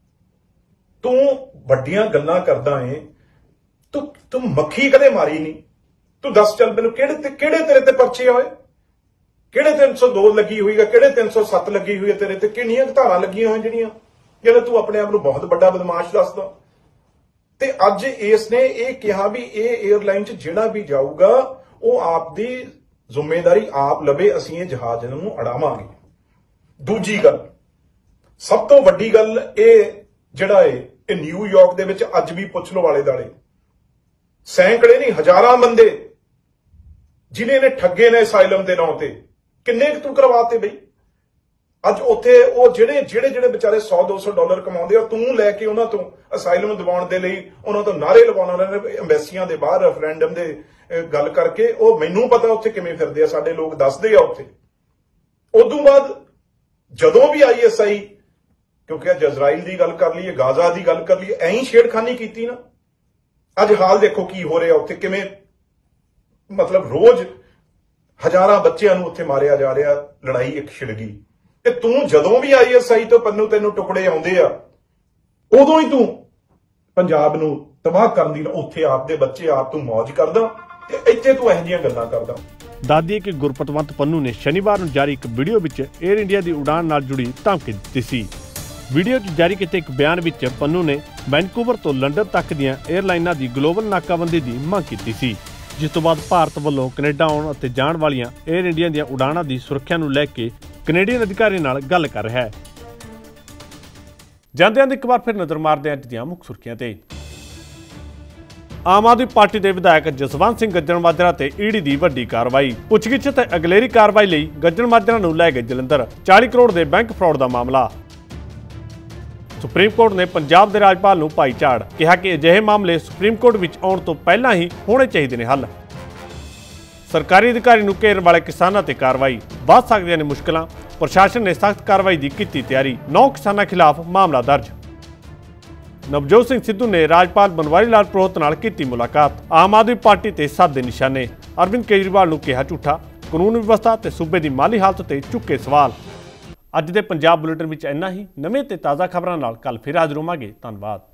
ਤੂੰ ਵੱਡੀਆਂ ਗੱਲਾਂ ਕਰਦਾ ਏ, ਤੂੰ ਤੂੰ ਮੱਖੀ ਕਦੇ ਮਾਰੀ ਨਹੀਂ। ਤੂੰ ਦੱਸ ਚੱਲ ਮੈਨੂੰ ਕਿਹੜੇ ਤੇ ਕਿਹੜੇ ਤੇਰੇ ਤੇ ਪਰਚੇ ਹੋਏ, ਕਿਹੜੇ ਤਿੰਨ ਸੌ ਦੋ ਲੱਗੀ ਹੋਈ ਹੈ, ਕਿਹੜੇ ਤਿੰਨ ਸੌ ਸੱਤ ਲੱਗੀ ਹੋਈ ਹੈ ਤੇਰੇ ਤੇ, ਕਿੰਨੀਆਂ ਧਾਰਾਂ ਲੱਗੀਆਂ ਹੋਈਆਂ ਜਿਹੜੀਆਂ ਜਿਹੜੇ ਤੂੰ ਆਪਣੇ ਆਪ ਨੂੰ ਬਹੁਤ ਵੱਡਾ ਬਦਮਾਸ਼ ਦੱਸਦਾ। ਤੇ ਅੱਜ ਇਸ ਨੇ ਇਹ ਕਿਹਾ ਵੀ ਇਹ 에ਅਰਲਾਈਨ 'ਚ ਜਿਹੜਾ ਵੀ ਜਾਊਗਾ ਉਹ ਆਪ ਦੀ ਜ਼ਿੰਮੇਵਾਰੀ ਆਪ ਲਵੇ, ਅਸੀਂ ਇਹ ਜਹਾਜ਼ ਨੂੰ ਅੜਾਵਾਂਗੇ। ਦੂਜੀ ਗੱਲ, ਸਭ ਤੋਂ ਵੱਡੀ ਗੱਲ, ਇਹ ਜਿਹੜਾ ਏ ਇਹ ਨਿਊਯਾਰਕ ਦੇ ਵਿੱਚ ਅੱਜ ਵੀ ਪੁੱਛ ਲੋ ਵਾਲੇ ਦਾਲੇ, ਸੈਂਕੜੇ ਨਹੀਂ ਹਜ਼ਾਰਾਂ ਬੰਦੇ ਜਿਨ੍ਹਾਂ ਨੇ ਠੱਗੇ ਨੇ ਅਸਾਈਲਮ ਦੇ ਨਾਂ ਤੇ, ਕਿੰਨੇ ਕੁ ਤੂੰ ਕਰਵਾਤੇ ਬਈ। ਅੱਜ ਉੱਥੇ ਉਹ ਜਿਹੜੇ ਜਿਹੜੇ ਜਿਹੜੇ ਵਿਚਾਰੇ ਸੌ ਦੋ ਸੌ ਡਾਲਰ ਕਮਾਉਂਦੇ ਆ, ਤੂੰ ਲੈ ਕੇ ਉਹਨਾਂ ਤੋਂ ਅਸਾਈਲਮ ਦਿਵਾਉਣ ਦੇ ਲਈ ਉਹਨਾਂ ਤੋਂ ਨਾਅਰੇ ਲਵਾਉਣ ਵਾਲੇ ਨੇ, ਐਮਬੈਸੀਆਂ ਦੇ ਬਾਹਰ ਰੈਫਰੈਂਡਮ ਦੇ ਗੱਲ ਕਰਕੇ। ਉਹ ਮੈਨੂੰ ਪਤਾ ਉੱਥੇ ਕਿਵੇਂ ਫਿਰਦੇ ਆ, ਸਾਡੇ ਲੋਕ ਦੱਸਦੇ ਆ ਉੱਥੇ। ਉਦੋਂ ਬਾਅਦ ਜਦੋਂ ਵੀ ਆਈ ਐਸ ਆਈ, ਕਿਉਂਕਿ ਅੱਜ ਇਜ਼ਰਾਈਲ ਦੀ ਗੱਲ ਕਰ ਲਈਏ, ਗਾਜ਼ਾ ਦੀ ਗੱਲ ਕਰ ਲਈਏ, ਐਂ ਹੀ ਛੇੜਖਾਨੀ ਕੀਤੀ ਨਾ। ਅੱਜ ਹਾਲ ਦੇਖੋ ਕੀ ਹੋ ਰਿਹਾ ਉੱਥੇ, ਕਿਵੇਂ ਮਤਲਬ ਰੋਜ਼ ਹਜ਼ਾਰਾਂ ਬੱਚਿਆਂ ਨੂੰ ਉੱਥੇ ਮਾਰਿਆ ਜਾ ਰਿਹਾ, ਲੜਾਈ ਇੱਕ ਛਿੜ ਗਈ। ਤੇ ਤੂੰ ਜਦੋਂ ਵੀ ਆਈ ਐਸ ਆਈ ਤੋਂ ਪੰਨੂ ਤੈਨੂੰ ਟੁਕੜੇ ਆਉਂਦੇ ਆ, ਉਦੋਂ ਹੀ ਤੂੰ ਪੰਜਾਬ ਨੂੰ ਤਬਾਹ ਕਰਨ ਦੀ, ਉੱਥੇ ਆਪ ਦੇ ਬੱਚੇ ਆਪ ਤੂੰ ਮौज ਕਰਦਾ ਤੇ ਇੱਥੇ ਤੂੰ ਇਹੋ ਜਿਹੀਆਂ ਗੱਲਾਂ ਕਰਦਾ। ਦੱਸਦੀਏ ਕਿ ਗੁਰਪਤਵੰਤ ਪੰਨੂ ਨੇ ਸ਼ਨੀਵਾਰ ਨੂੰ ਜਾਰੀ ਇੱਕ ਵੀਡੀਓ ਵਿੱਚ 에ਅਰ ਇੰਡੀਆ ਦੀ ਉਡਾਨ ਨਾਲ ਜੁੜੀ ਧਮਕੀ ਦਿੱਤੀ ਸੀ। ਵੀਡੀਓ 'ਚ ਜਾਰੀ ਕੀਤੇ ਇੱਕ ਬਿਆਨ ਵਿੱਚ ਪੰਨੂ ਨੇ ਵੈਨਕੂਵਰ ਤੋਂ ਲੰਡਨ ਤੱਕ ਦੀਆਂ 에ਅਰਲਾਈਨਾਂ ਦੀ ਗਲੋਬਲ ਨਾਕਾਬੰਦੀ ਦੀ ਮੰਗ ਕੀਤੀ ਸੀ, ਜਿਸ ਤੋਂ ਬਾਅਦ ਭਾਰਤ ਵੱਲੋਂ ਕੈਨੇਡਾ ਆਉਣ ਅਤੇ ਜਾਣ ਵਾਲੀਆਂ 에ਅਰ ਇੰਡੀਆ ਦੀਆਂ ਉਡਾਣਾਂ ਦੀ ਸੁਰੱਖਿਆ ਨੂੰ ਲੈ ਕੇ ਕੈਨੇਡੀਅਨ ਅਧਿਕਾਰੀ ਨਾਲ ਗੱਲ ਕਰ ਰਿਹਾ ਹੈ। ਜਾਂਦਿਆਂ ਦੀ ਇੱਕ ਵਾਰ ਫਿਰ ਨਜ਼ਰ ਮਾਰਦੇ ਹਾਂ ਅੱਜ ਦੀਆਂ ਮੁੱਖ ਸੁਰਖੀਆਂ ਤੇ। ਆਮ ਆਦਮੀ ਪਾਰਟੀ ਦੇ ਵਿਧਾਇਕ ਜਸਵੰਤ ਸਿੰਘ ਗੱਜਣਮਾਜਰਾ ਤੇ ਈਡੀ ਦੀ ਵੱਡੀ ਕਾਰਵਾਈ। ਪੁੱਛਗਿੱਛ ਤੇ ਅਗਲੇਰੀ ਕਾਰਵਾਈ ਲਈ ਗੱਜਣਮਾਜਰਾ ਨੂੰ ਲੈ ਗਏ ਜਲੰਧਰ। ਚਾਲੀ ਕਰੋੜ ਦੇ ਬੈਂਕ ਫਰਾਡ ਦਾ ਮਾਮਲਾ। ਸੁਪਰੀਮ ਕੋਰਟ ਨੇ ਪੰਜਾਬ ਦੇ ਰਾਜਪਾਲ ਨੂੰ ਪਾਈ ਝਾੜ, ਕਿਹਾ ਕਿ ਅਜਿਹੇ ਮਾਮਲੇ ਸੁਪਰੀਮ ਕੋਰਟ ਵਿੱਚ ਆਉਣ ਤੋਂ ਪਹਿਲਾਂ ਹੀ ਹੋਣੇ ਚਾਹੀਦੇ ਨੇ ਹੱਲ। ਸਰਕਾਰੀ ਅਧਿਕਾਰੀ ਨੂੰ ਘੇਰਨ ਵਾਲੇ ਕਿਸਾਨਾਂ ਤੇ ਕਾਰਵਾਈ, ਵੱਧ ਸਕਦੀਆਂ ਨੇ ਮੁਸ਼ਕਲਾਂ। ਪ੍ਰਸ਼ਾਸਨ ਨੇ ਸਖਤ ਕਾਰਵਾਈ ਦੀ ਕੀਤੀ ਤਿਆਰੀ। ਨੌ ਕਿਸਾਨਾਂ ਖਿਲਾਫ ਮਾਮਲਾ ਦਰਜ। ਨਵਜੋਤ ਸਿੰਘ ਸਿੱਧੂ ਨੇ ਰਾਜਪਾਲ ਬਨਵਾਰੀ ਲਾਲ ਪੁਰੋਹਿਤ ਨਾਲ ਕੀਤੀ ਮੁਲਾਕਾਤ। ਆਮ ਆਦਮੀ ਪਾਰਟੀ ਤੇ ਸਾਧੇ ਨਿਸ਼ਾਨੇ। ਅਰਵਿੰਦ ਕੇਜਰੀਵਾਲ ਨੂੰ ਕਿਹਾ ਝੂਠਾ। ਕਾਨੂੰਨ ਵਿਵਸਥਾ ਤੇ ਸੂਬੇ ਦੀ ਮਾਲੀ ਹਾਲਤ ਤੇ ਚੁੱਕੇ ਸਵਾਲ। ਅੱਜ ਦੇ ਪੰਜਾਬ ਬੁਲੇਟਿਨ ਵਿੱਚ ਇੰਨਾ ਹੀ। ਨਵੇਂ ਤੇ ਤਾਜ਼ਾ ਖਬਰਾਂ ਨਾਲ ਕੱਲ ਫਿਰ ਹਾਜ਼ਰ ਹੋਵਾਂਗੇ। ਧੰਨਵਾਦ।